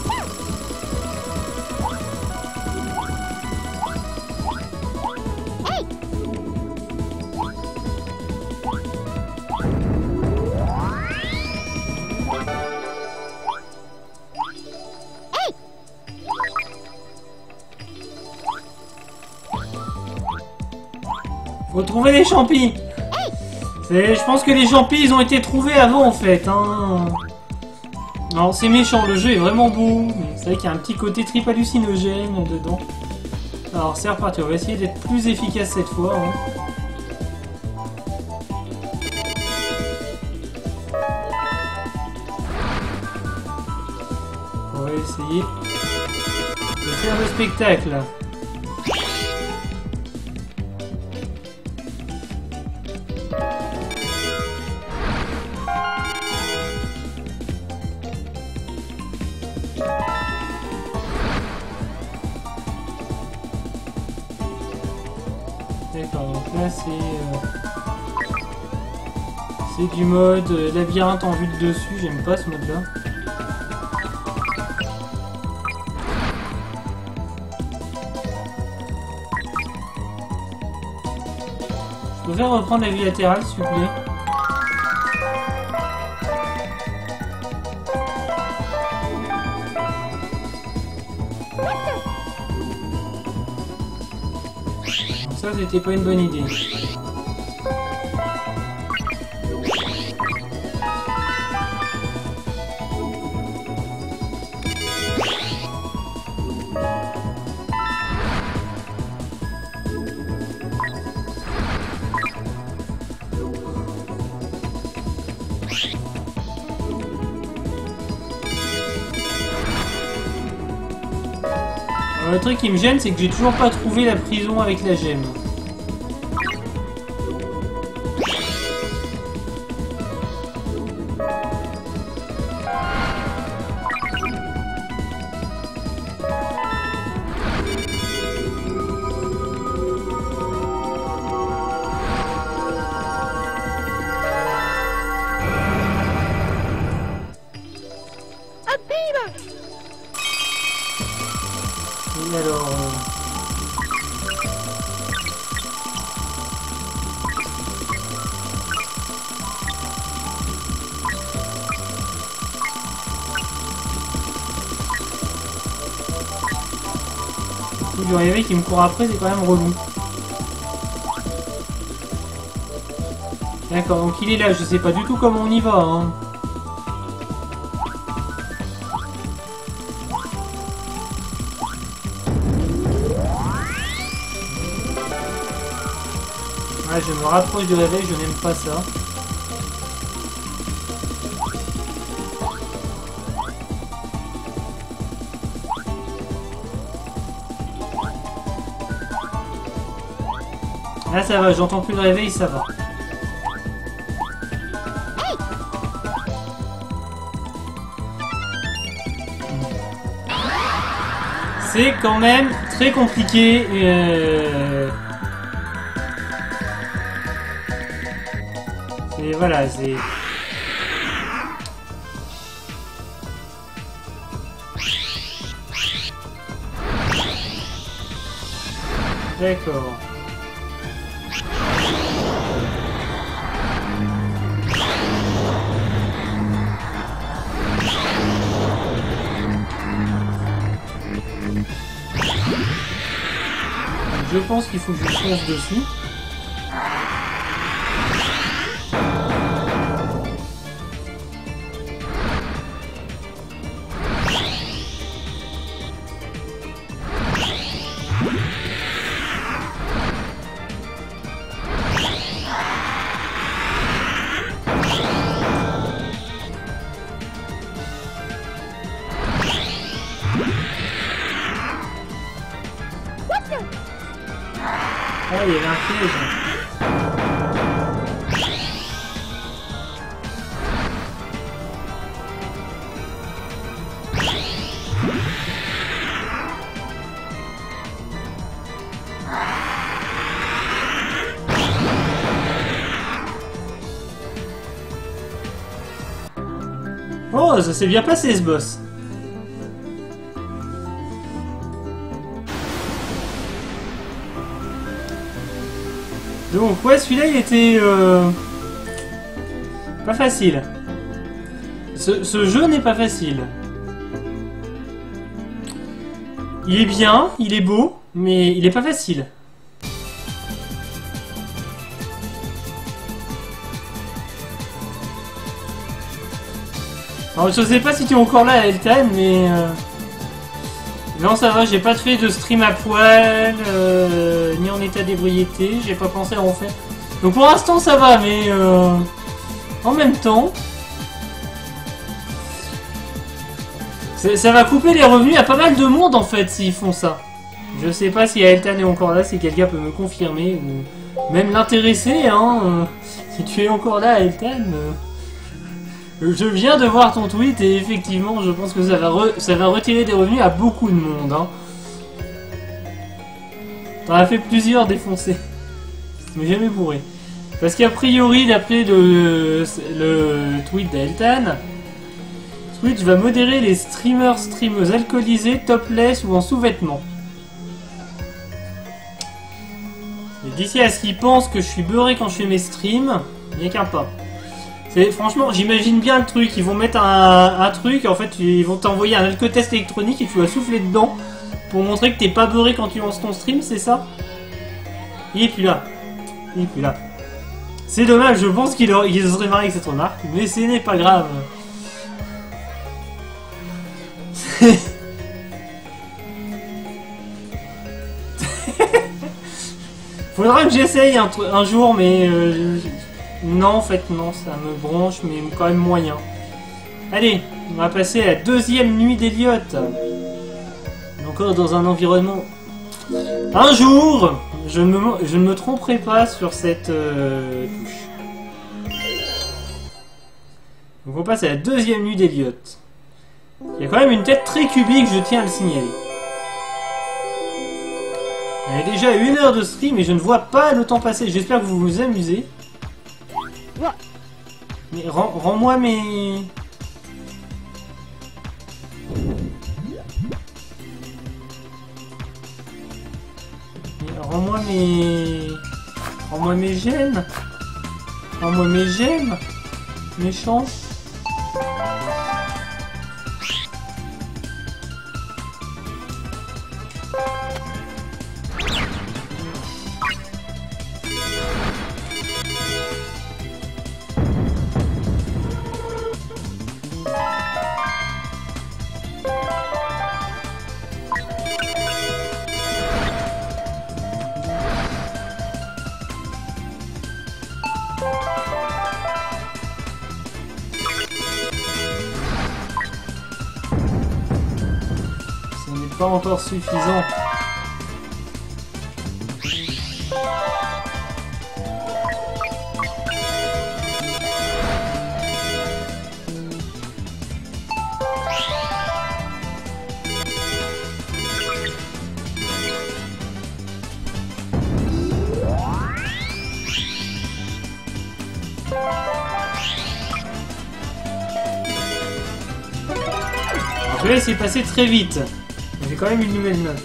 Faut trouver les champis. Je pense que les champis, ils ont été trouvés avant, en fait, hein. Alors c'est méchant, le jeu est vraiment beau, mais c'est vrai qu'il y a un petit côté trip hallucinogène dedans. Alors c'est reparti, on va essayer d'être plus efficace cette fois. Hein. On va essayer de faire le spectacle. D'accord, donc là c'est du mode labyrinthe en vue de dessus, j'aime pas ce mode là. Je peux reprendre la vie latérale s'il vous plaît. Ça c'était pas une bonne idée. Alors, le truc qui me gêne, c'est que j'ai toujours pas trouvé la prison avec la gemme. Et alors... Il doit y arriver qui me court après, c'est quand même relou. D'accord, donc il est là, je sais pas du tout comment on y va, hein. Ah, je me rapproche du réveil, je n'aime pas ça. Là ça va, j'entends plus le réveil, ça va. C'est quand même très compliqué. Et voilà, c'est... D'accord. Je pense qu'il faut que je fonce dessus. Ah, il y avait un piège. Oh, ça s'est bien passé ce boss. Donc ouais, celui-là il était pas facile. Ce jeu n'est pas facile. Il est bien, il est beau, mais il est pas facile. Alors je sais pas si tu es encore là, Eltan, mais non, ça va, j'ai pas fait de stream à poil, ni en état d'ébriété, j'ai pas pensé à en faire. Donc pour l'instant ça va, mais en même temps, ça va couper les revenus à pas mal de monde en fait s'ils font ça. Je sais pas si Eltan est encore là, si quelqu'un peut me confirmer, ou même l'intéresser, hein. Si tu es encore là, Eltan. Je viens de voir ton tweet et effectivement je pense que ça va retirer des revenus à beaucoup de monde. Hein. T'en as fait plusieurs défoncés. Mais jamais bourré. Parce qu'a priori, d'après le tweet d'Eltan, Twitch va modérer les streameuses alcoolisés, topless ou en sous-vêtements. Et d'ici à ce qu'ils pensent que je suis beurré quand je fais mes streams, il n'y a qu'un pas. Franchement, j'imagine bien le truc. Ils vont mettre un truc, en fait, ils vont t'envoyer un alcotest électronique et tu vas souffler dedans pour montrer que t'es pas beurré quand tu lances ton stream, c'est ça? Il est plus là. Il est plus là. C'est dommage, je pense qu'il serait marré avec cette remarque, mais ce n'est pas grave. Faudra que j'essaye un jour, mais... non, en fait, non, ça me branche, mais quand même moyen. Allez, on va passer à la deuxième nuit d'Eliott. Encore dans un environnement... Un jour, je ne me tromperai pas sur cette touche. Donc on passe à la deuxième nuit d'Eliott. Il y a quand même une tête très cubique, je tiens à le signaler. Il y a déjà 1 heure de stream et je ne vois pas le temps passer. J'espère que vous vous amusez. Mais rends-moi mes... Rends-moi mes gemmes. Rends-moi mes gemmes. Méchant. pas encore suffisant. Je vais essayer de passer très vite. J'ai quand même une nouvelle note.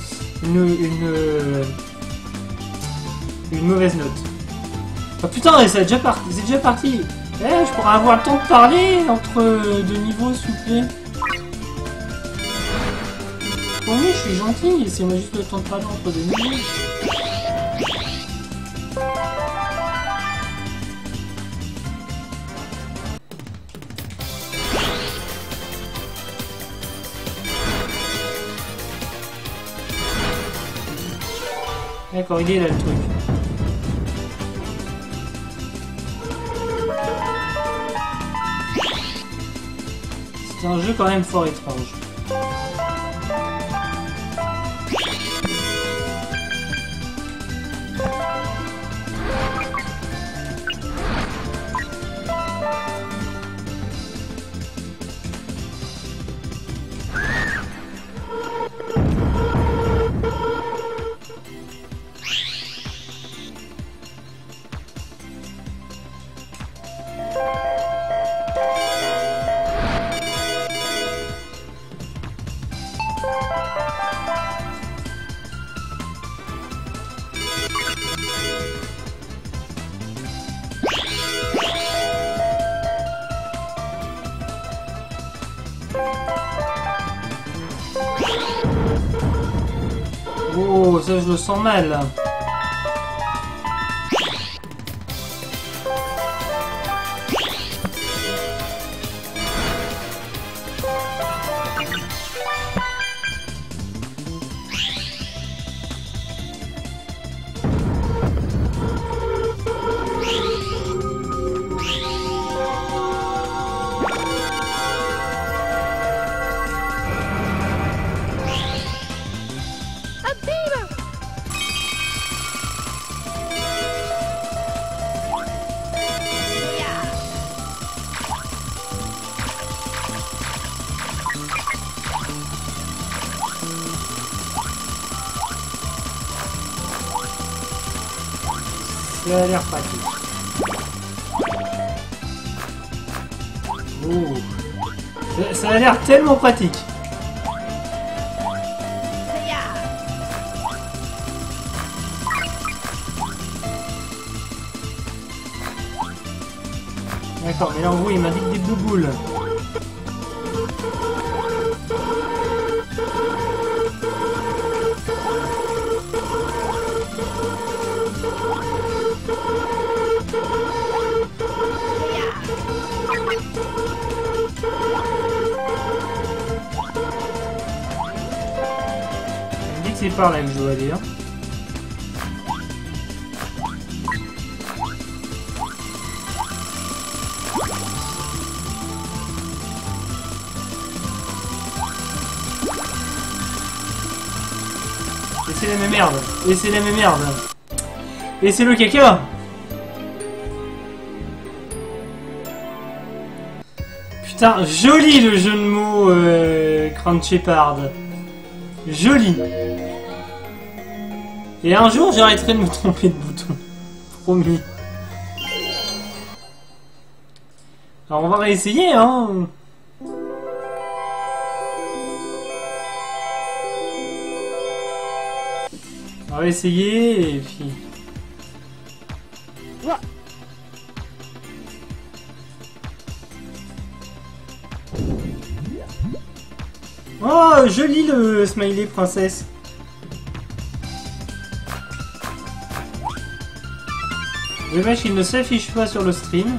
Une mauvaise note. Oh putain, c'est déjà parti. C'est déjà parti. Eh, je pourrais avoir le temps de parler entre deux niveaux, s'il vous plaît. Bon, oui, je suis gentil. Laissez-moi juste le temps de parler entre deux niveaux. D'accord, il est là le truc. C'est un jeu quand même fort étrange. Oh, ça je le sens mal là. Ça a l'air pratique. Oh. Ça a l'air tellement pratique. D'accord, mais là en gros il m'indique des bouboules. C'est par là que je dois aller. Hein. Et c'est la même merde. Et c'est la même merde. Et c'est le caca. Putain, joli le jeu de mots Crown Shepard. Joli. Et un jour, j'arrêterai de me tromper de bouton. Promis. Alors, on va réessayer, hein. On va essayer, et puis... Oh, joli le smiley princesse. Dommage qu'il ne s'affiche pas sur le stream.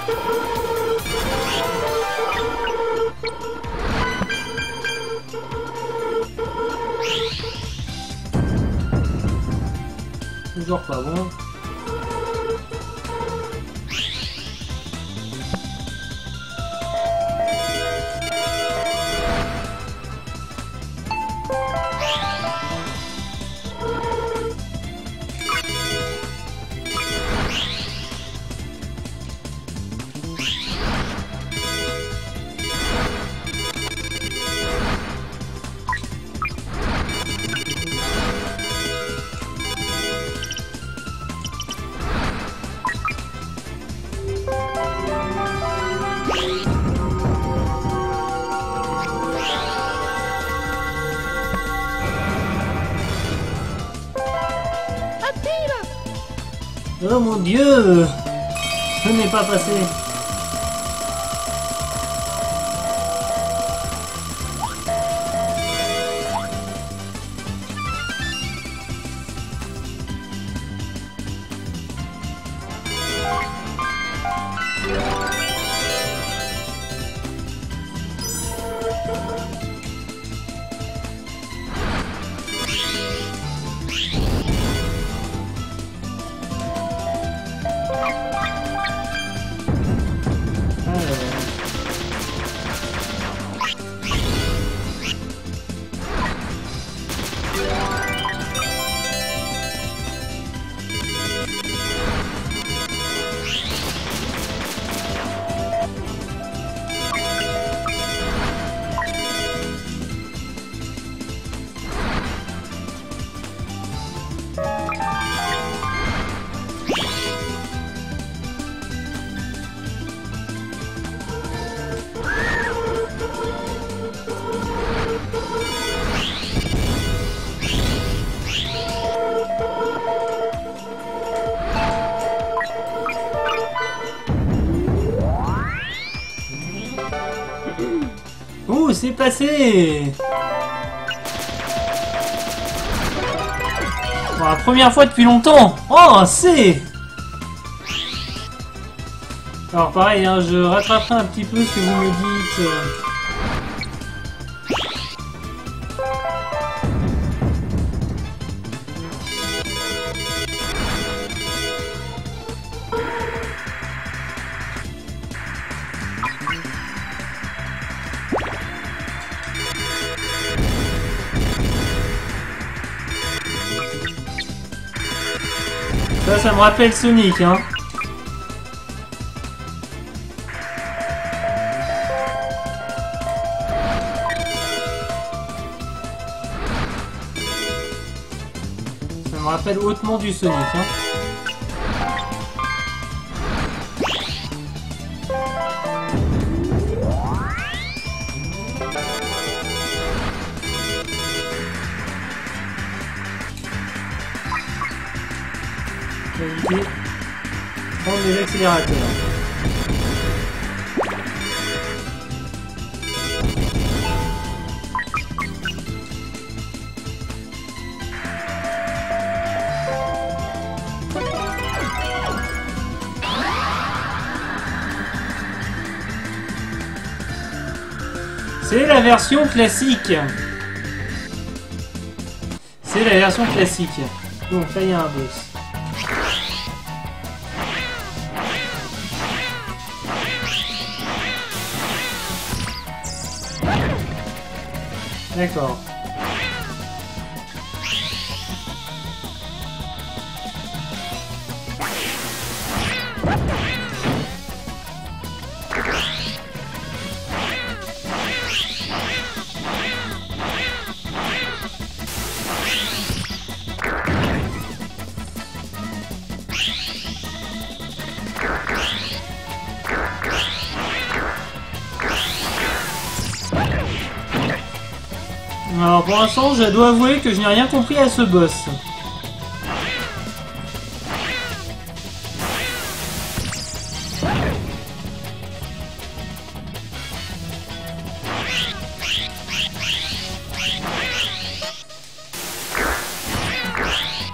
Toujours pas bon. Oh mon Dieu! Ce n'est pas passé. Oh, c'est passé! Bon, la première fois depuis longtemps! Oh, c'est! Alors pareil, hein, je rattraperai un petit peu ce que vous me dites. Ça me rappelle Sonic, hein. Ça me rappelle hautement du Sonic, hein. Prendre les accélérateurs. C'est la version classique. C'est la version classique. Donc là il y a un boss. D'accord. Alors pour l'instant, je dois avouer que je n'ai rien compris à ce boss.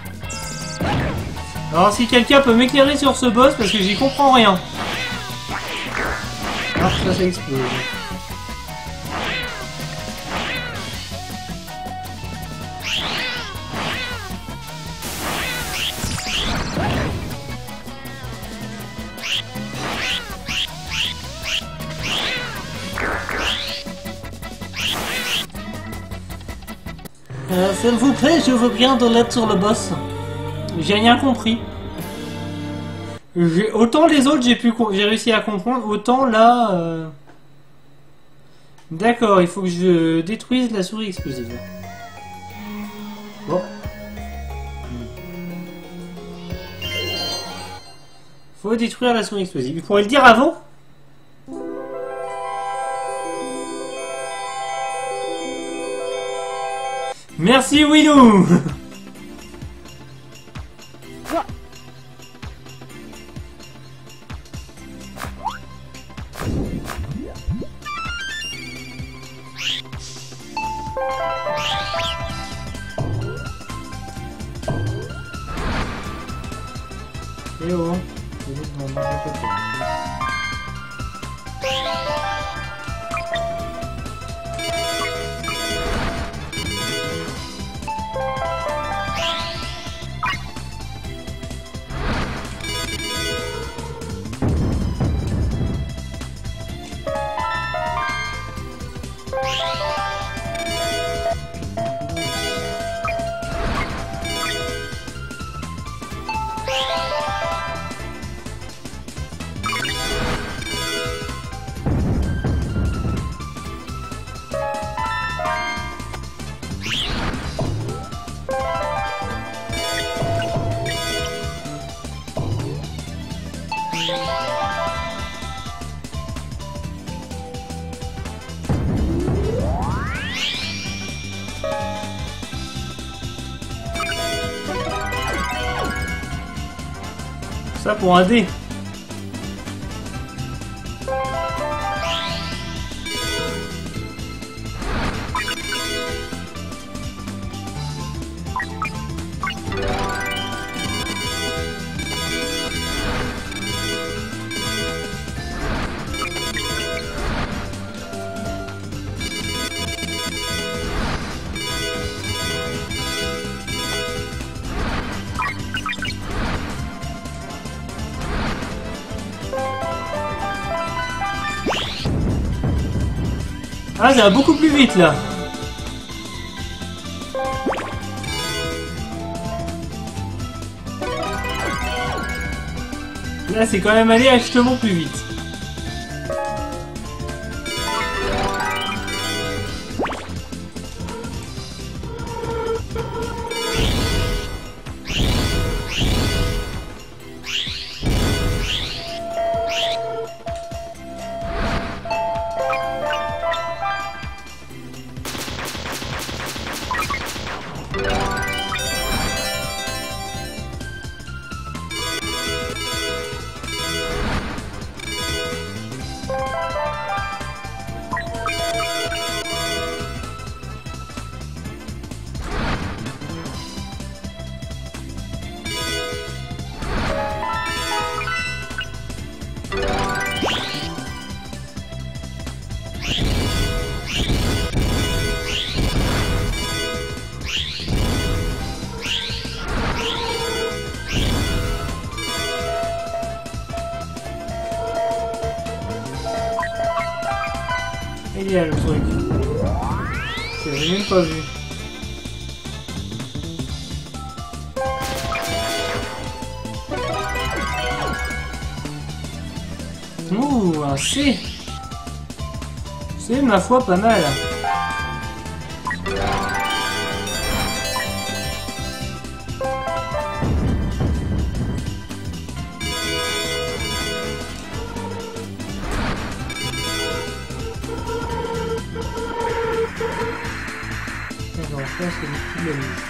Alors si quelqu'un peut m'éclairer sur ce boss, parce que j'y comprends rien. marche, ça explose. S'il vous plaît, je veux bien de l'aide sur le boss. J'ai rien compris. Autant les autres j'ai réussi à comprendre, autant là... D'accord, il faut que je détruise la souris explosive. Bon. Faut détruire la souris explosive. Il pourrait le dire avant? Merci Willou. Eh oh, ça pour un dé. Ah, ça va beaucoup plus vite là. Là, c'est quand même allé justement plus vite. Il y a le truc. J'ai même pas vu. Ouh, un C. C'est ma foi pas mal. Ça, c'est le plus de la liste.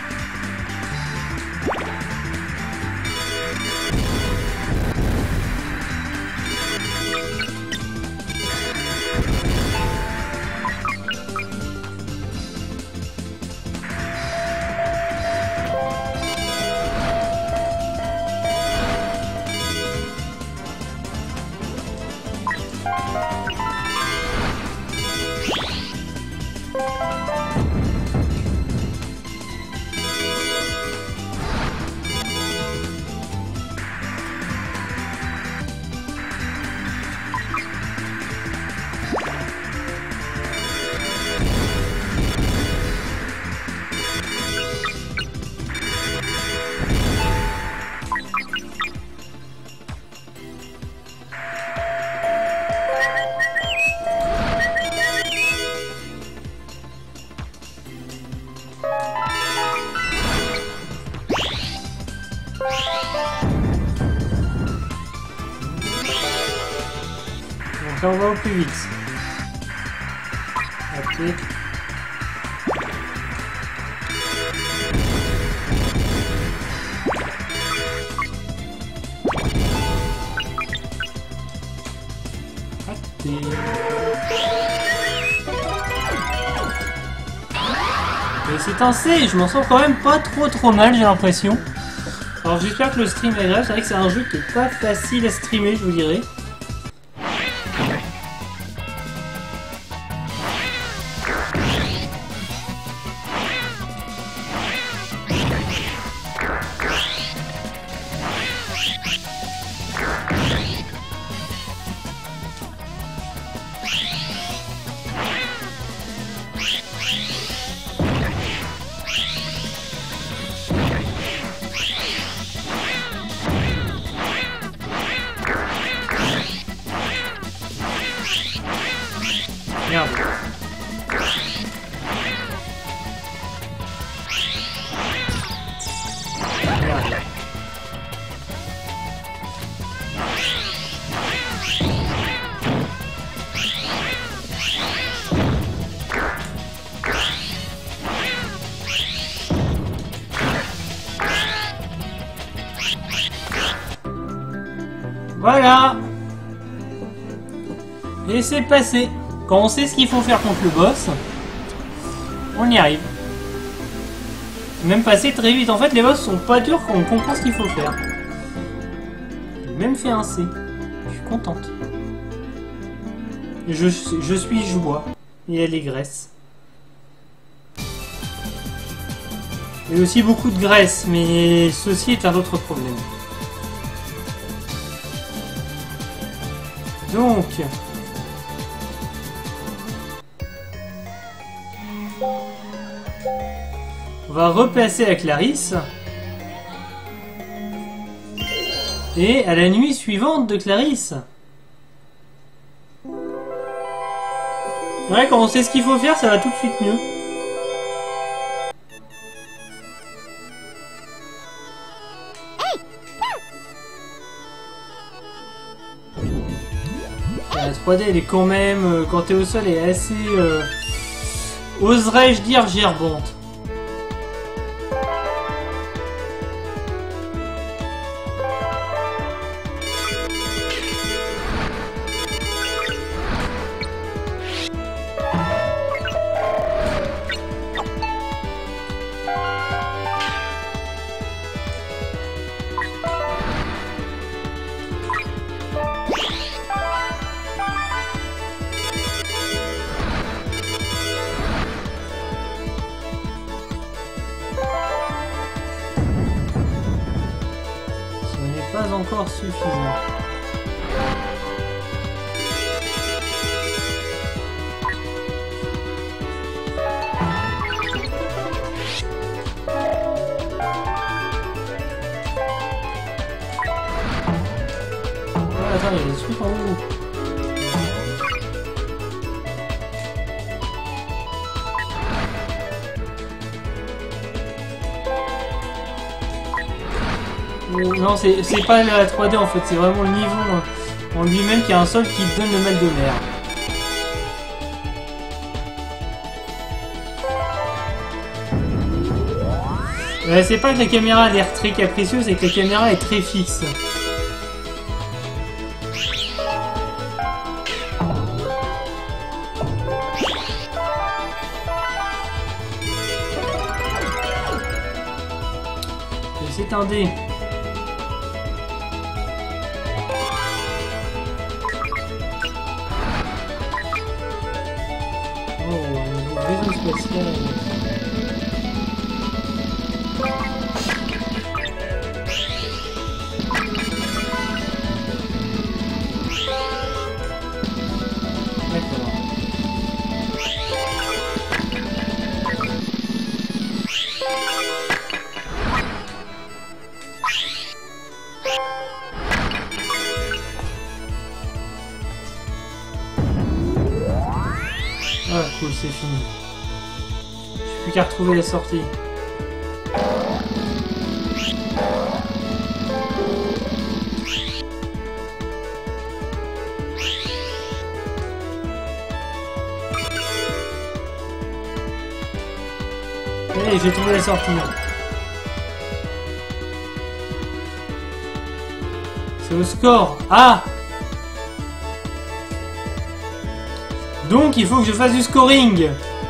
ça on va au plus vite. Ok. Et c'est un C, je m'en sors quand même pas trop mal, j'ai l'impression. Alors j'espère que le stream est agréable, c'est vrai que c'est un jeu qui est pas facile à streamer, je vous dirais. Merde. Merde. Voilà. Et c'est passé. Quand on sait ce qu'il faut faire contre le boss, on y arrive. Même passé très vite. En fait, les boss sont pas durs quand on comprend ce qu'il faut faire. J'ai même fait un C. Je suis contente. Je suis joie. Et elle est graisse. Il y a aussi beaucoup de graisse, mais ceci est un autre problème. Donc... on va repasser à Clarisse. Et à la nuit suivante de Clarisse. Ouais, quand on sait ce qu'il faut faire, ça va tout de suite mieux. La 3D, elle est quand même, quand t'es au sol, elle est assez... oserais-je dire gerbante. Pas encore suffisant. Oh, attends, il y a des trucs en haut. Non, c'est pas la 3D en fait, c'est vraiment le niveau en lui-même qui a un sol qui donne le mal de mer. C'est pas que la caméra a l'air très capricieuse, c'est que la caméra est très fixe. C'est un dé. Ah cool, c'est fini. J'ai plus qu'à retrouver la sortie. Allez, j'ai trouvé la sortie. C'est au score. Ah! Donc, il faut que je fasse du scoring.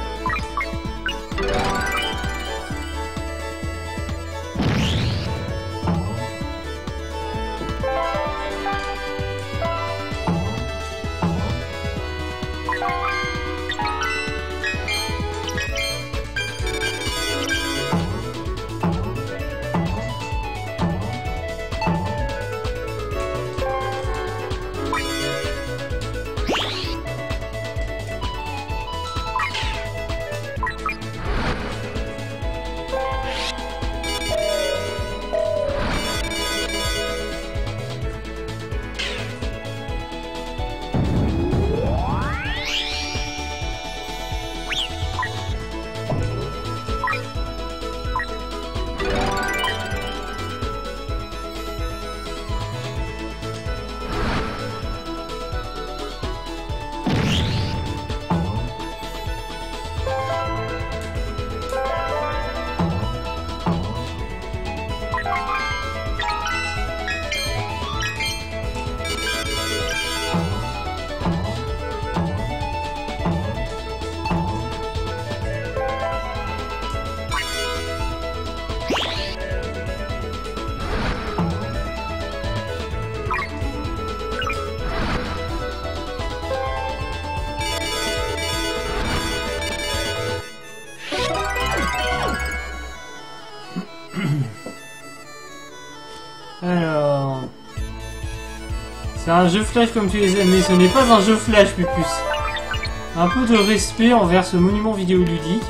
Alors... C'est un jeu flash comme tu les aimes, mais ce n'est pas un jeu flash, Pupus. Un peu de respect envers ce monument vidéoludique.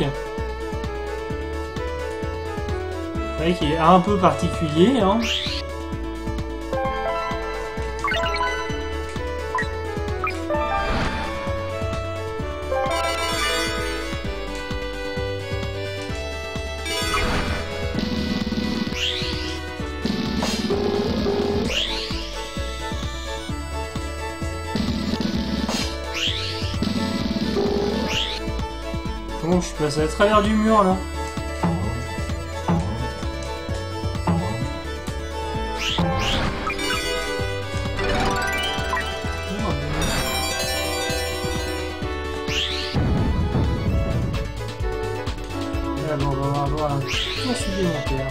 C'est vrai qu'il est un peu particulier, hein. Comment je suis passé à travers du mur là? Là, bon, on va avoir un tour supplémentaire.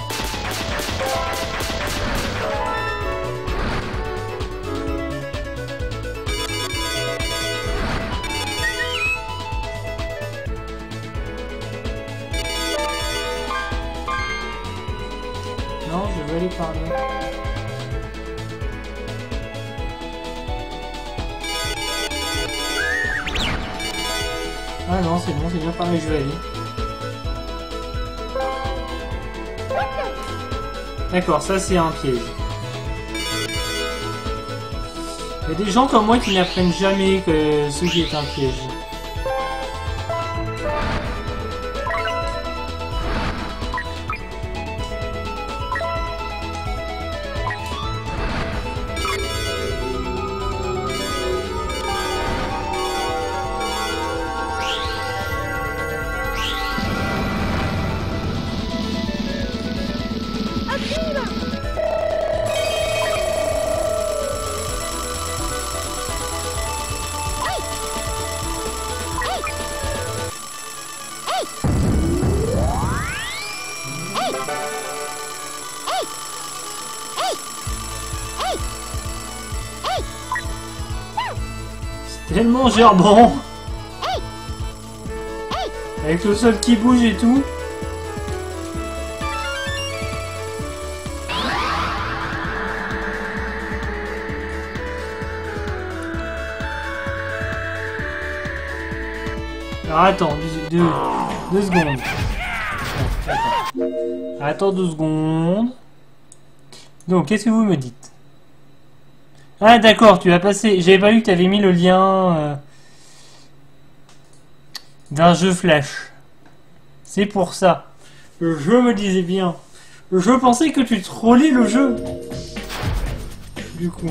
Non, je vais aller par là. Ah non, c'est bon, c'est bien par là que je vais aller. D'accord, ça c'est un piège. Il y a des gens comme moi qui n'apprennent jamais que ce qui est un piège. C'est tellement gerbant. Avec le sol qui bouge et tout. Alors attends, deux secondes. Attends 2 secondes. Donc, qu'est-ce que vous me dites? Ah d'accord, tu as passé... J'avais pas vu que tu avais mis le lien d'un jeu flash. C'est pour ça. Je me disais bien. Je pensais que tu trollais le jeu. Du coup.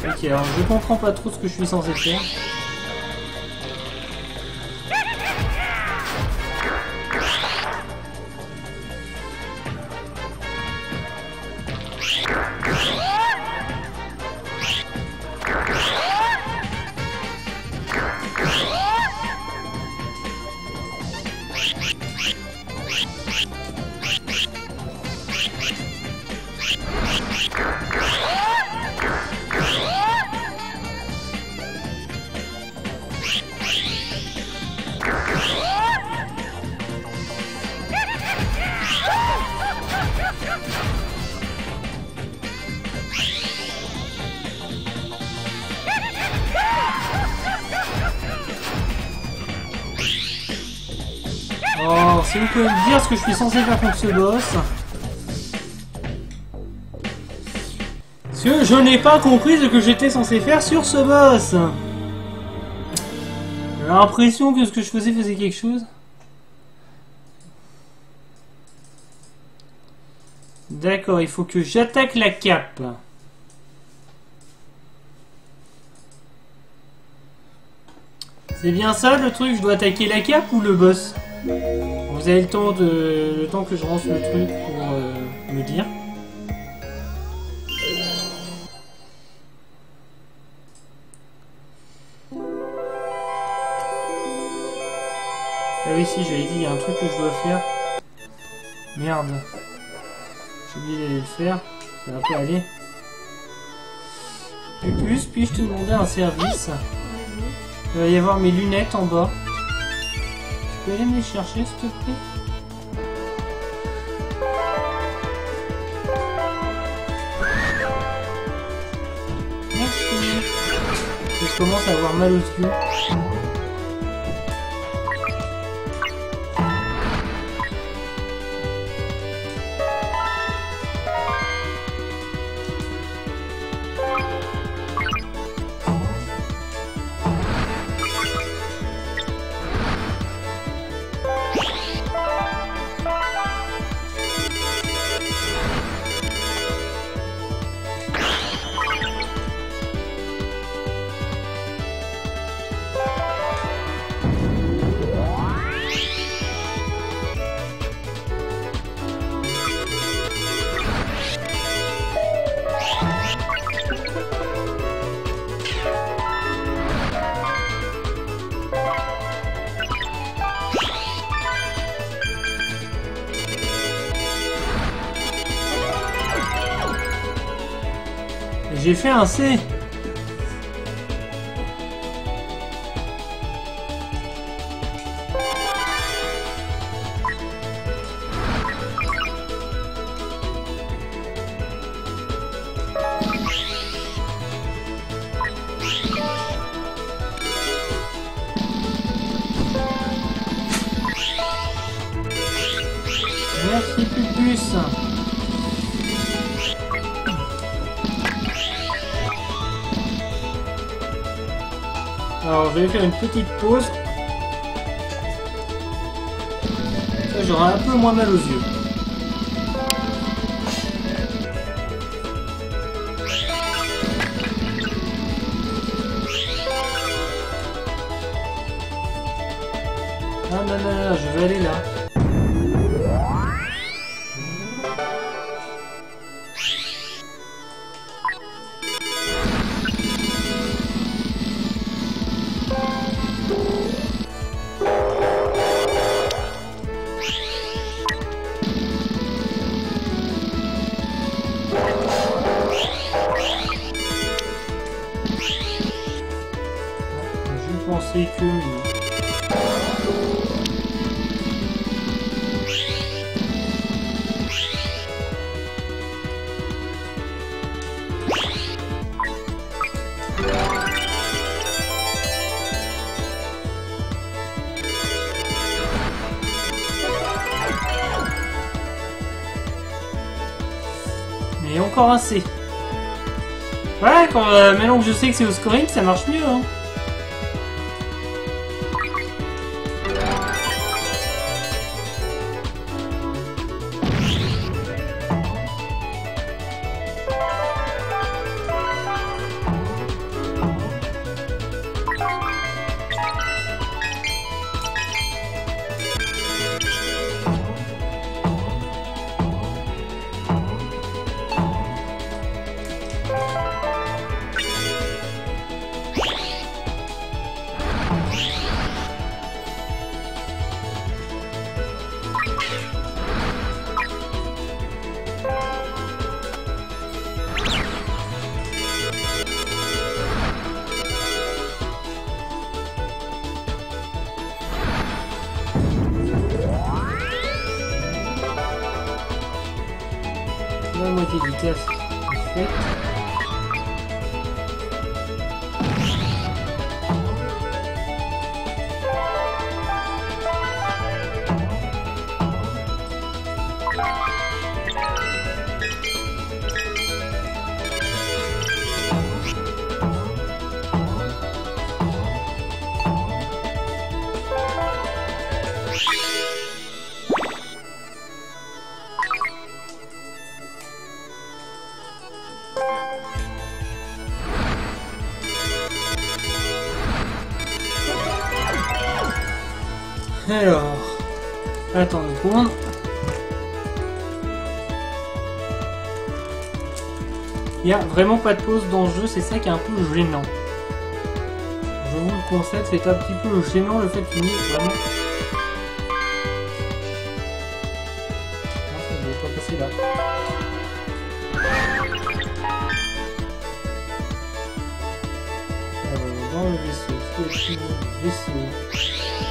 Ok, alors je comprends pas trop ce que je suis censé faire. Oh, si vous pouvez me dire ce que je suis censé faire contre ce boss. Parce que je n'ai pas compris ce que j'étais censé faire sur ce boss. J'ai l'impression que ce que je faisais quelque chose. D'accord, il faut que j'attaque la cape. C'est bien ça le truc, je dois attaquer la cape ou le boss? Vous avez le temps que je lance le truc pour me dire. Ah oui, si, j'avais dit, il y a un truc que je dois faire. Merde. J'ai oublié d'aller le faire. Ça va pas aller. Plus, puis-je te demander un service? Il va y avoir mes lunettes en bas. Tu peux aller me les chercher, s'il te plaît? Merci. Je commence à avoir mal aux yeux. J'ai fait un C. Merci Pupus. Alors je vais faire une petite pause. J'aurai un peu moins mal aux yeux. Ah non, non, non, je vais aller là. Je pensais que... Mais encore un C. Ouais, quand, maintenant que je sais que c'est au scoring, ça marche mieux, hein. la moitié de vitesse. Parfait. Alors, attends une seconde. Il n'y a vraiment pas de pause dans le jeu, c'est ça qui est un peu gênant. Je vous le concède, c'est un petit peu gênant le fait qu'il n'y ait vraiment... Non, ça ne doit pas passer là. Alors, dans le vaisseau, c'est le vaisseau.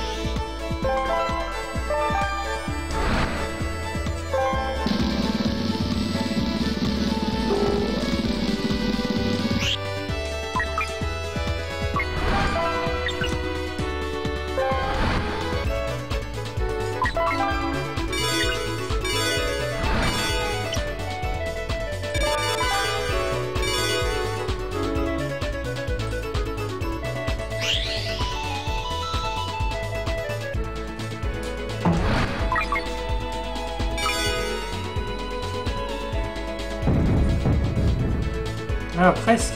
Ah, presque.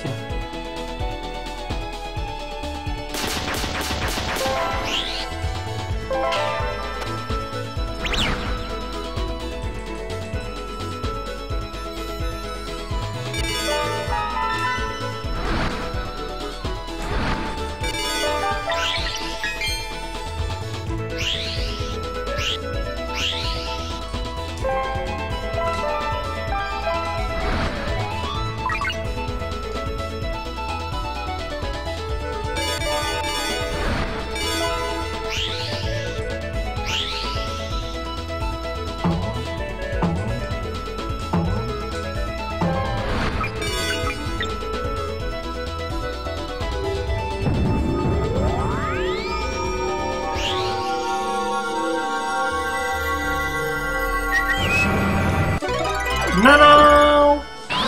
Non, non.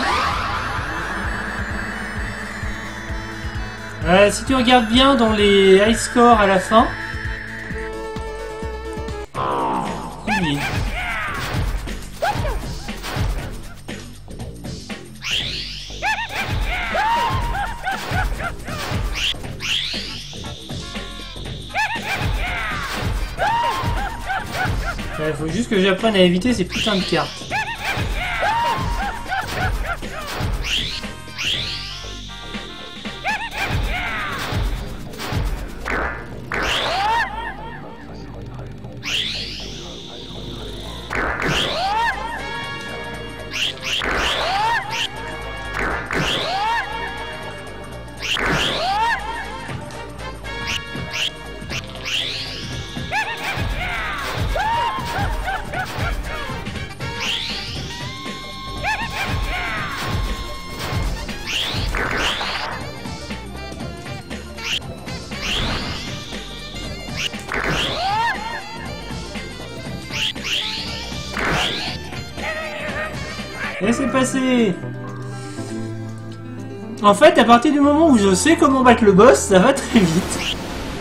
Si tu regardes bien dans les high scores à la fin... Oui. Faut juste que j'apprenne à éviter ces putains de cartes. Et c'est passé. En fait, à partir du moment où je sais comment battre le boss, ça va très vite.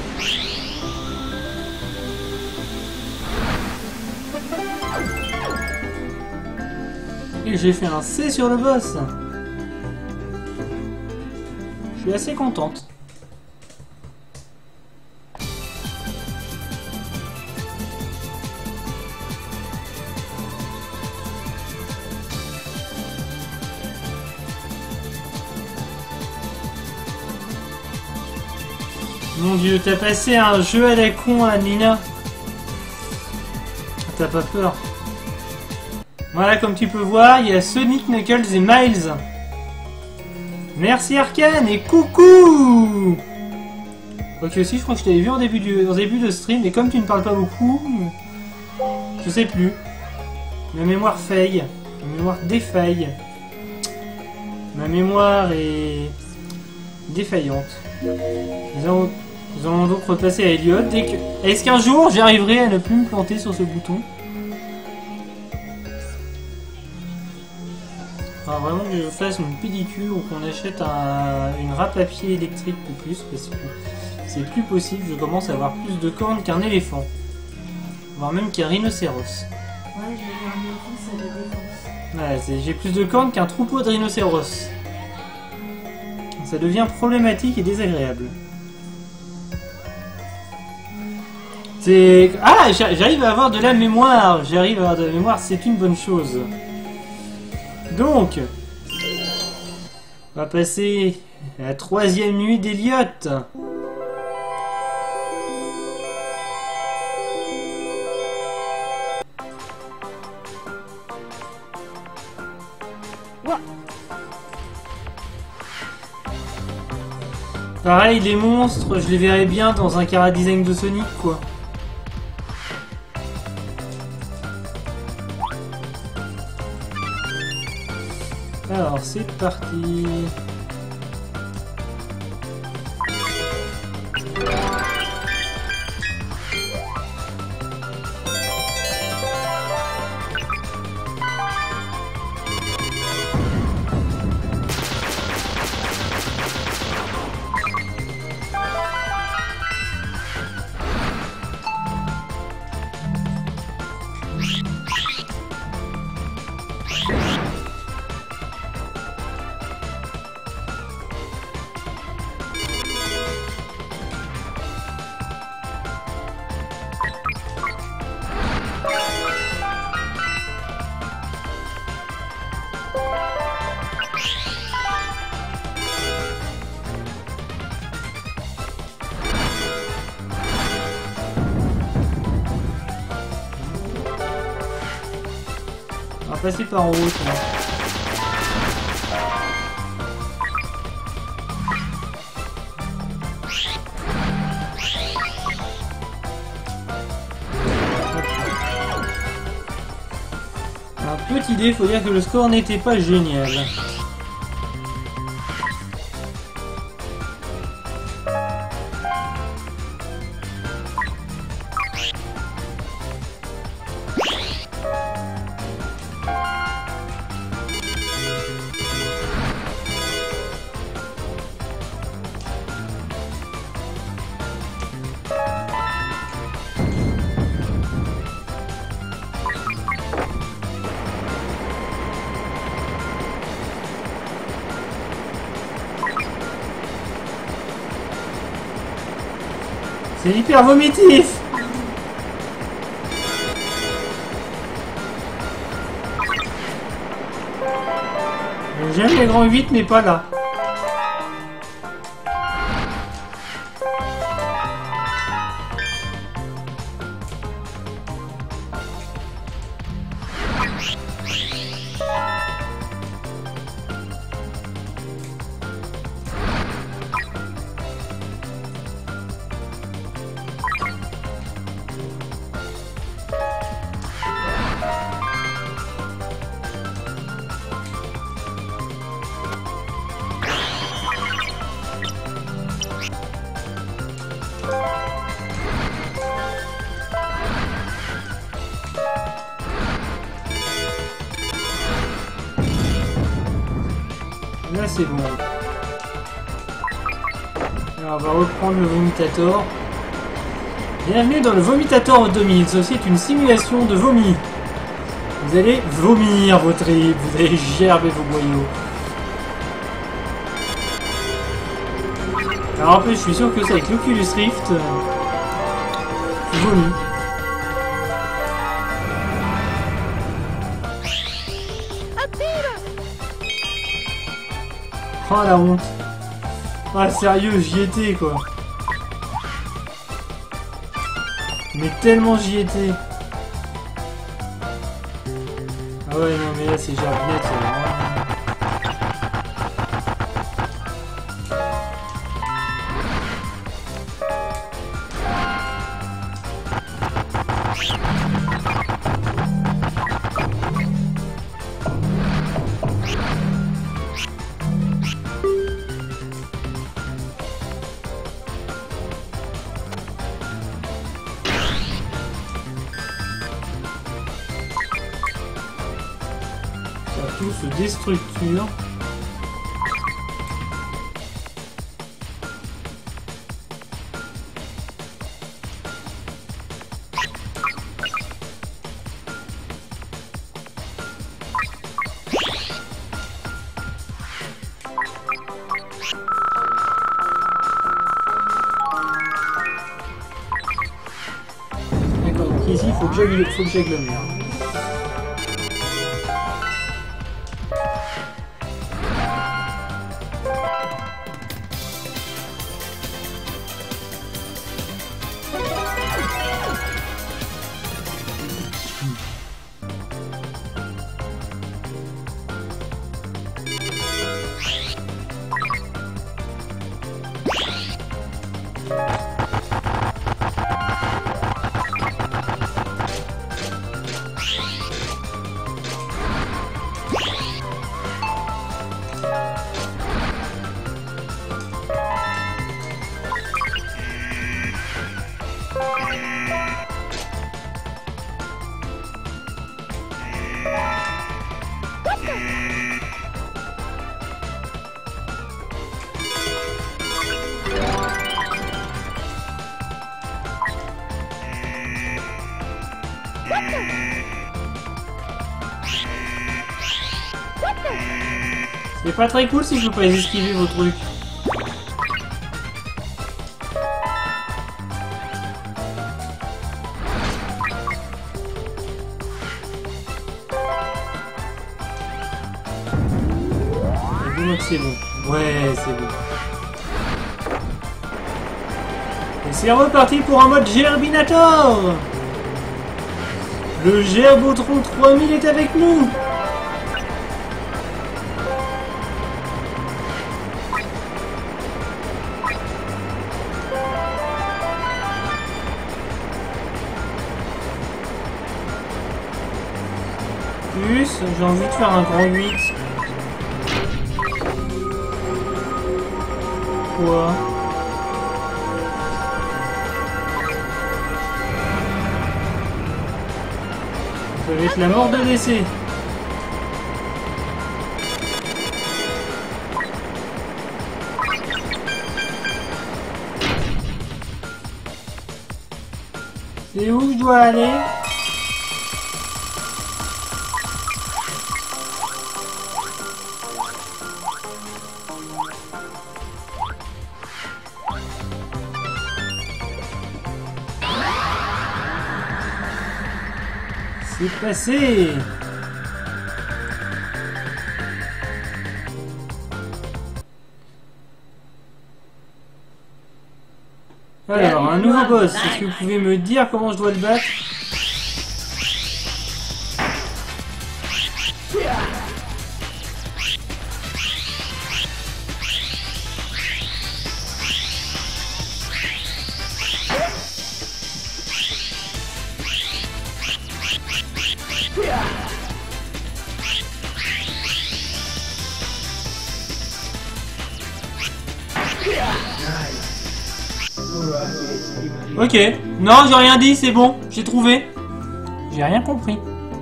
Et j'ai fait un C sur le boss. Je suis assez contente. Mon dieu, t'as passé un jeu à la con à Nina. T'as pas peur. Voilà, comme tu peux voir, il y a Sonic, Knuckles et Miles. Merci Arcane et coucou. Ok, aussi, je crois que je t'avais vu en début de stream, et comme tu ne parles pas beaucoup, je sais plus. Ma mémoire faille. Ma mémoire défaille. Ma mémoire est défaillante. Nous allons donc repasser à Elliot. Est-ce qu'un jour j'arriverai à ne plus me planter sur ce bouton? Alors vraiment que je fasse mon pédicure ou qu'on achète une râpe à pied électrique de plus parce que c'est plus possible. Je commence à avoir plus de cornes qu'un éléphant, voire même qu'un rhinocéros. Ouais, je vais dire un éléphant, ça a la défense. Ouais, j'ai plus de cornes qu'un troupeau de rhinocéros. Ça devient problématique et désagréable. Ah, j'arrive à avoir de la mémoire. J'arrive à avoir de la mémoire, c'est une bonne chose. Donc, on va passer à la 3e nuit d'Elliot. Pareil, les monstres, je les verrais bien dans un chara-design de Sonic, quoi. Alors, c'est parti. On va passer par en haut, tiens. Alors, petite idée, faut dire que le score n'était pas génial. C'est hyper vomitif. J'aime les grands 8 mais pas là. Là c'est bon. Alors on va reprendre le Vomitator. Bienvenue dans le Vomitator 2000. Ceci est une simulation de vomi. Vous allez vomir vos tripes, vous allez gerber vos boyaux. Alors en plus je suis sûr que c'est avec l'Oculus Rift. Tu vomis. Oh la honte. Ah sérieux, j'y étais quoi. Mais tellement j'y étais. Ah ouais non mais là c'est Gerbinette, c'est vraiment... Tout se déstructure. D'accord, donc ici il faut que j'agglomère. C'est pas très cool si je peux pas esquiver vos trucs. Dis-moi que c'est bon. Ouais, c'est bon. Et c'est reparti pour un mode Gerbinator. Le Gerbotron 3000 est avec nous. J'ai envie de faire un grand 8. Quoi? Ça va être la mort de l'essai. C'est où je dois aller? C'est passé. Alors, un nouveau boss. Est-ce que vous pouvez me dire comment je dois le battre? Ok, non, j'ai rien dit, c'est bon, j'ai trouvé. J'ai rien compris.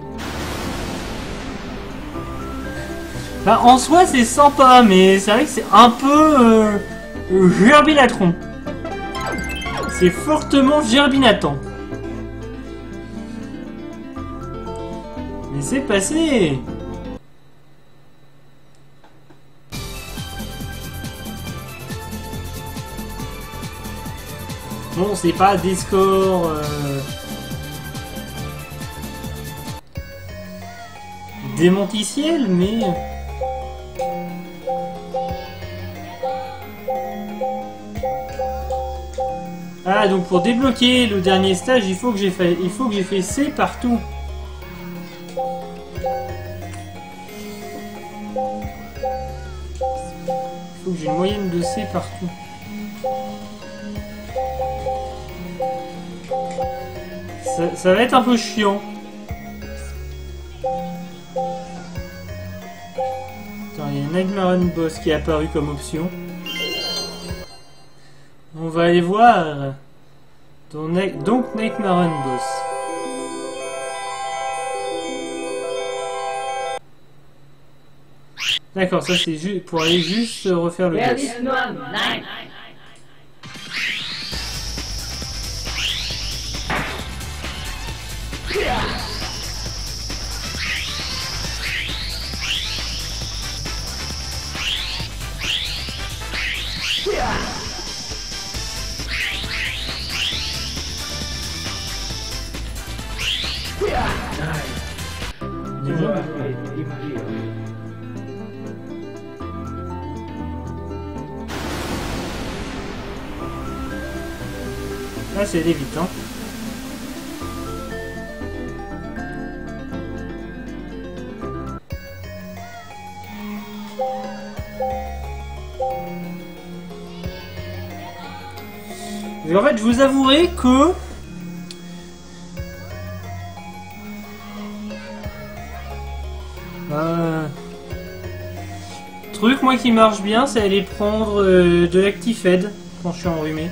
Bah, en soi, c'est sympa, mais c'est vrai que c'est un peu gerbilatron. C'est fortement gerbinatant. Mais c'est passé. Bon, c'est pas des scores démenticiels, mais... Ah, donc pour débloquer le dernier stage, il faut que j'ai fait C partout. Il faut que j'ai une moyenne de C partout. Ça va être un peu chiant. Attends, il y a un Nightmare Boss qui est apparu comme option. On va aller voir. Donc Nightmare Boss. D'accord, ça c'est juste pour aller juste refaire le boss. Là c'est aller vite hein. Et en fait je vous avouerai que truc moi qui marche bien c'est aller prendre de l'Actifed quand je suis enrhumé.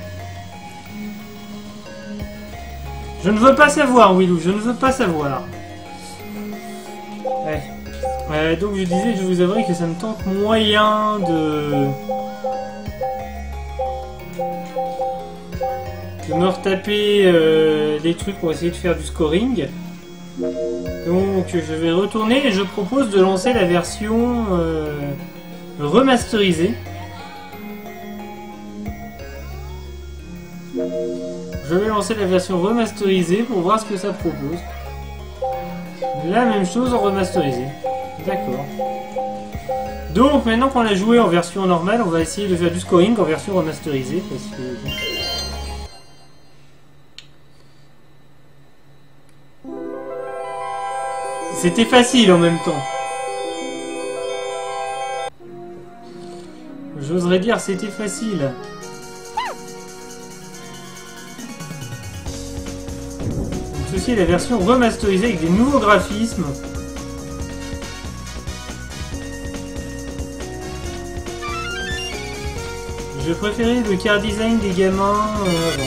Je ne veux pas savoir Willou, je ne veux pas savoir. Ouais. Donc je disais, je vous avouerai que ça me tente moyen de me retaper des trucs pour essayer de faire du scoring. Donc je vais retourner et je propose de lancer la version remasterisée. Je vais lancer la version remasterisée pour voir ce que ça propose. La même chose en remasterisé. D'accord. Donc maintenant qu'on a joué en version normale, on va essayer de faire du scoring en version remasterisée parce que... C'était facile en même temps. J'oserais dire c'était facile. Ceci est la version remasterisée avec des nouveaux graphismes. Je préférais le car design des gamins avant.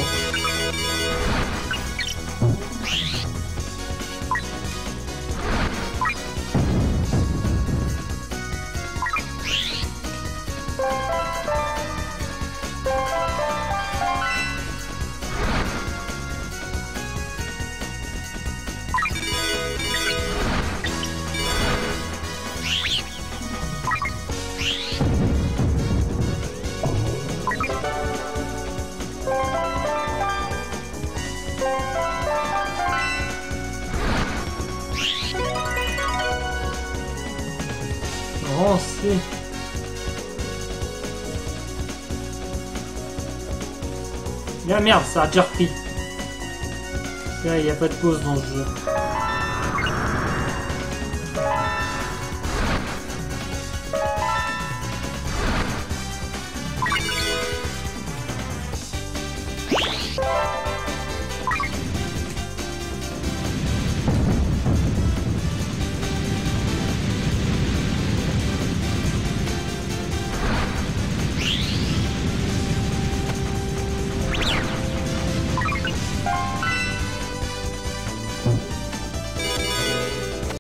Ah merde, ça a déjà repris. Là, il n'y a pas de pause dans le jeu.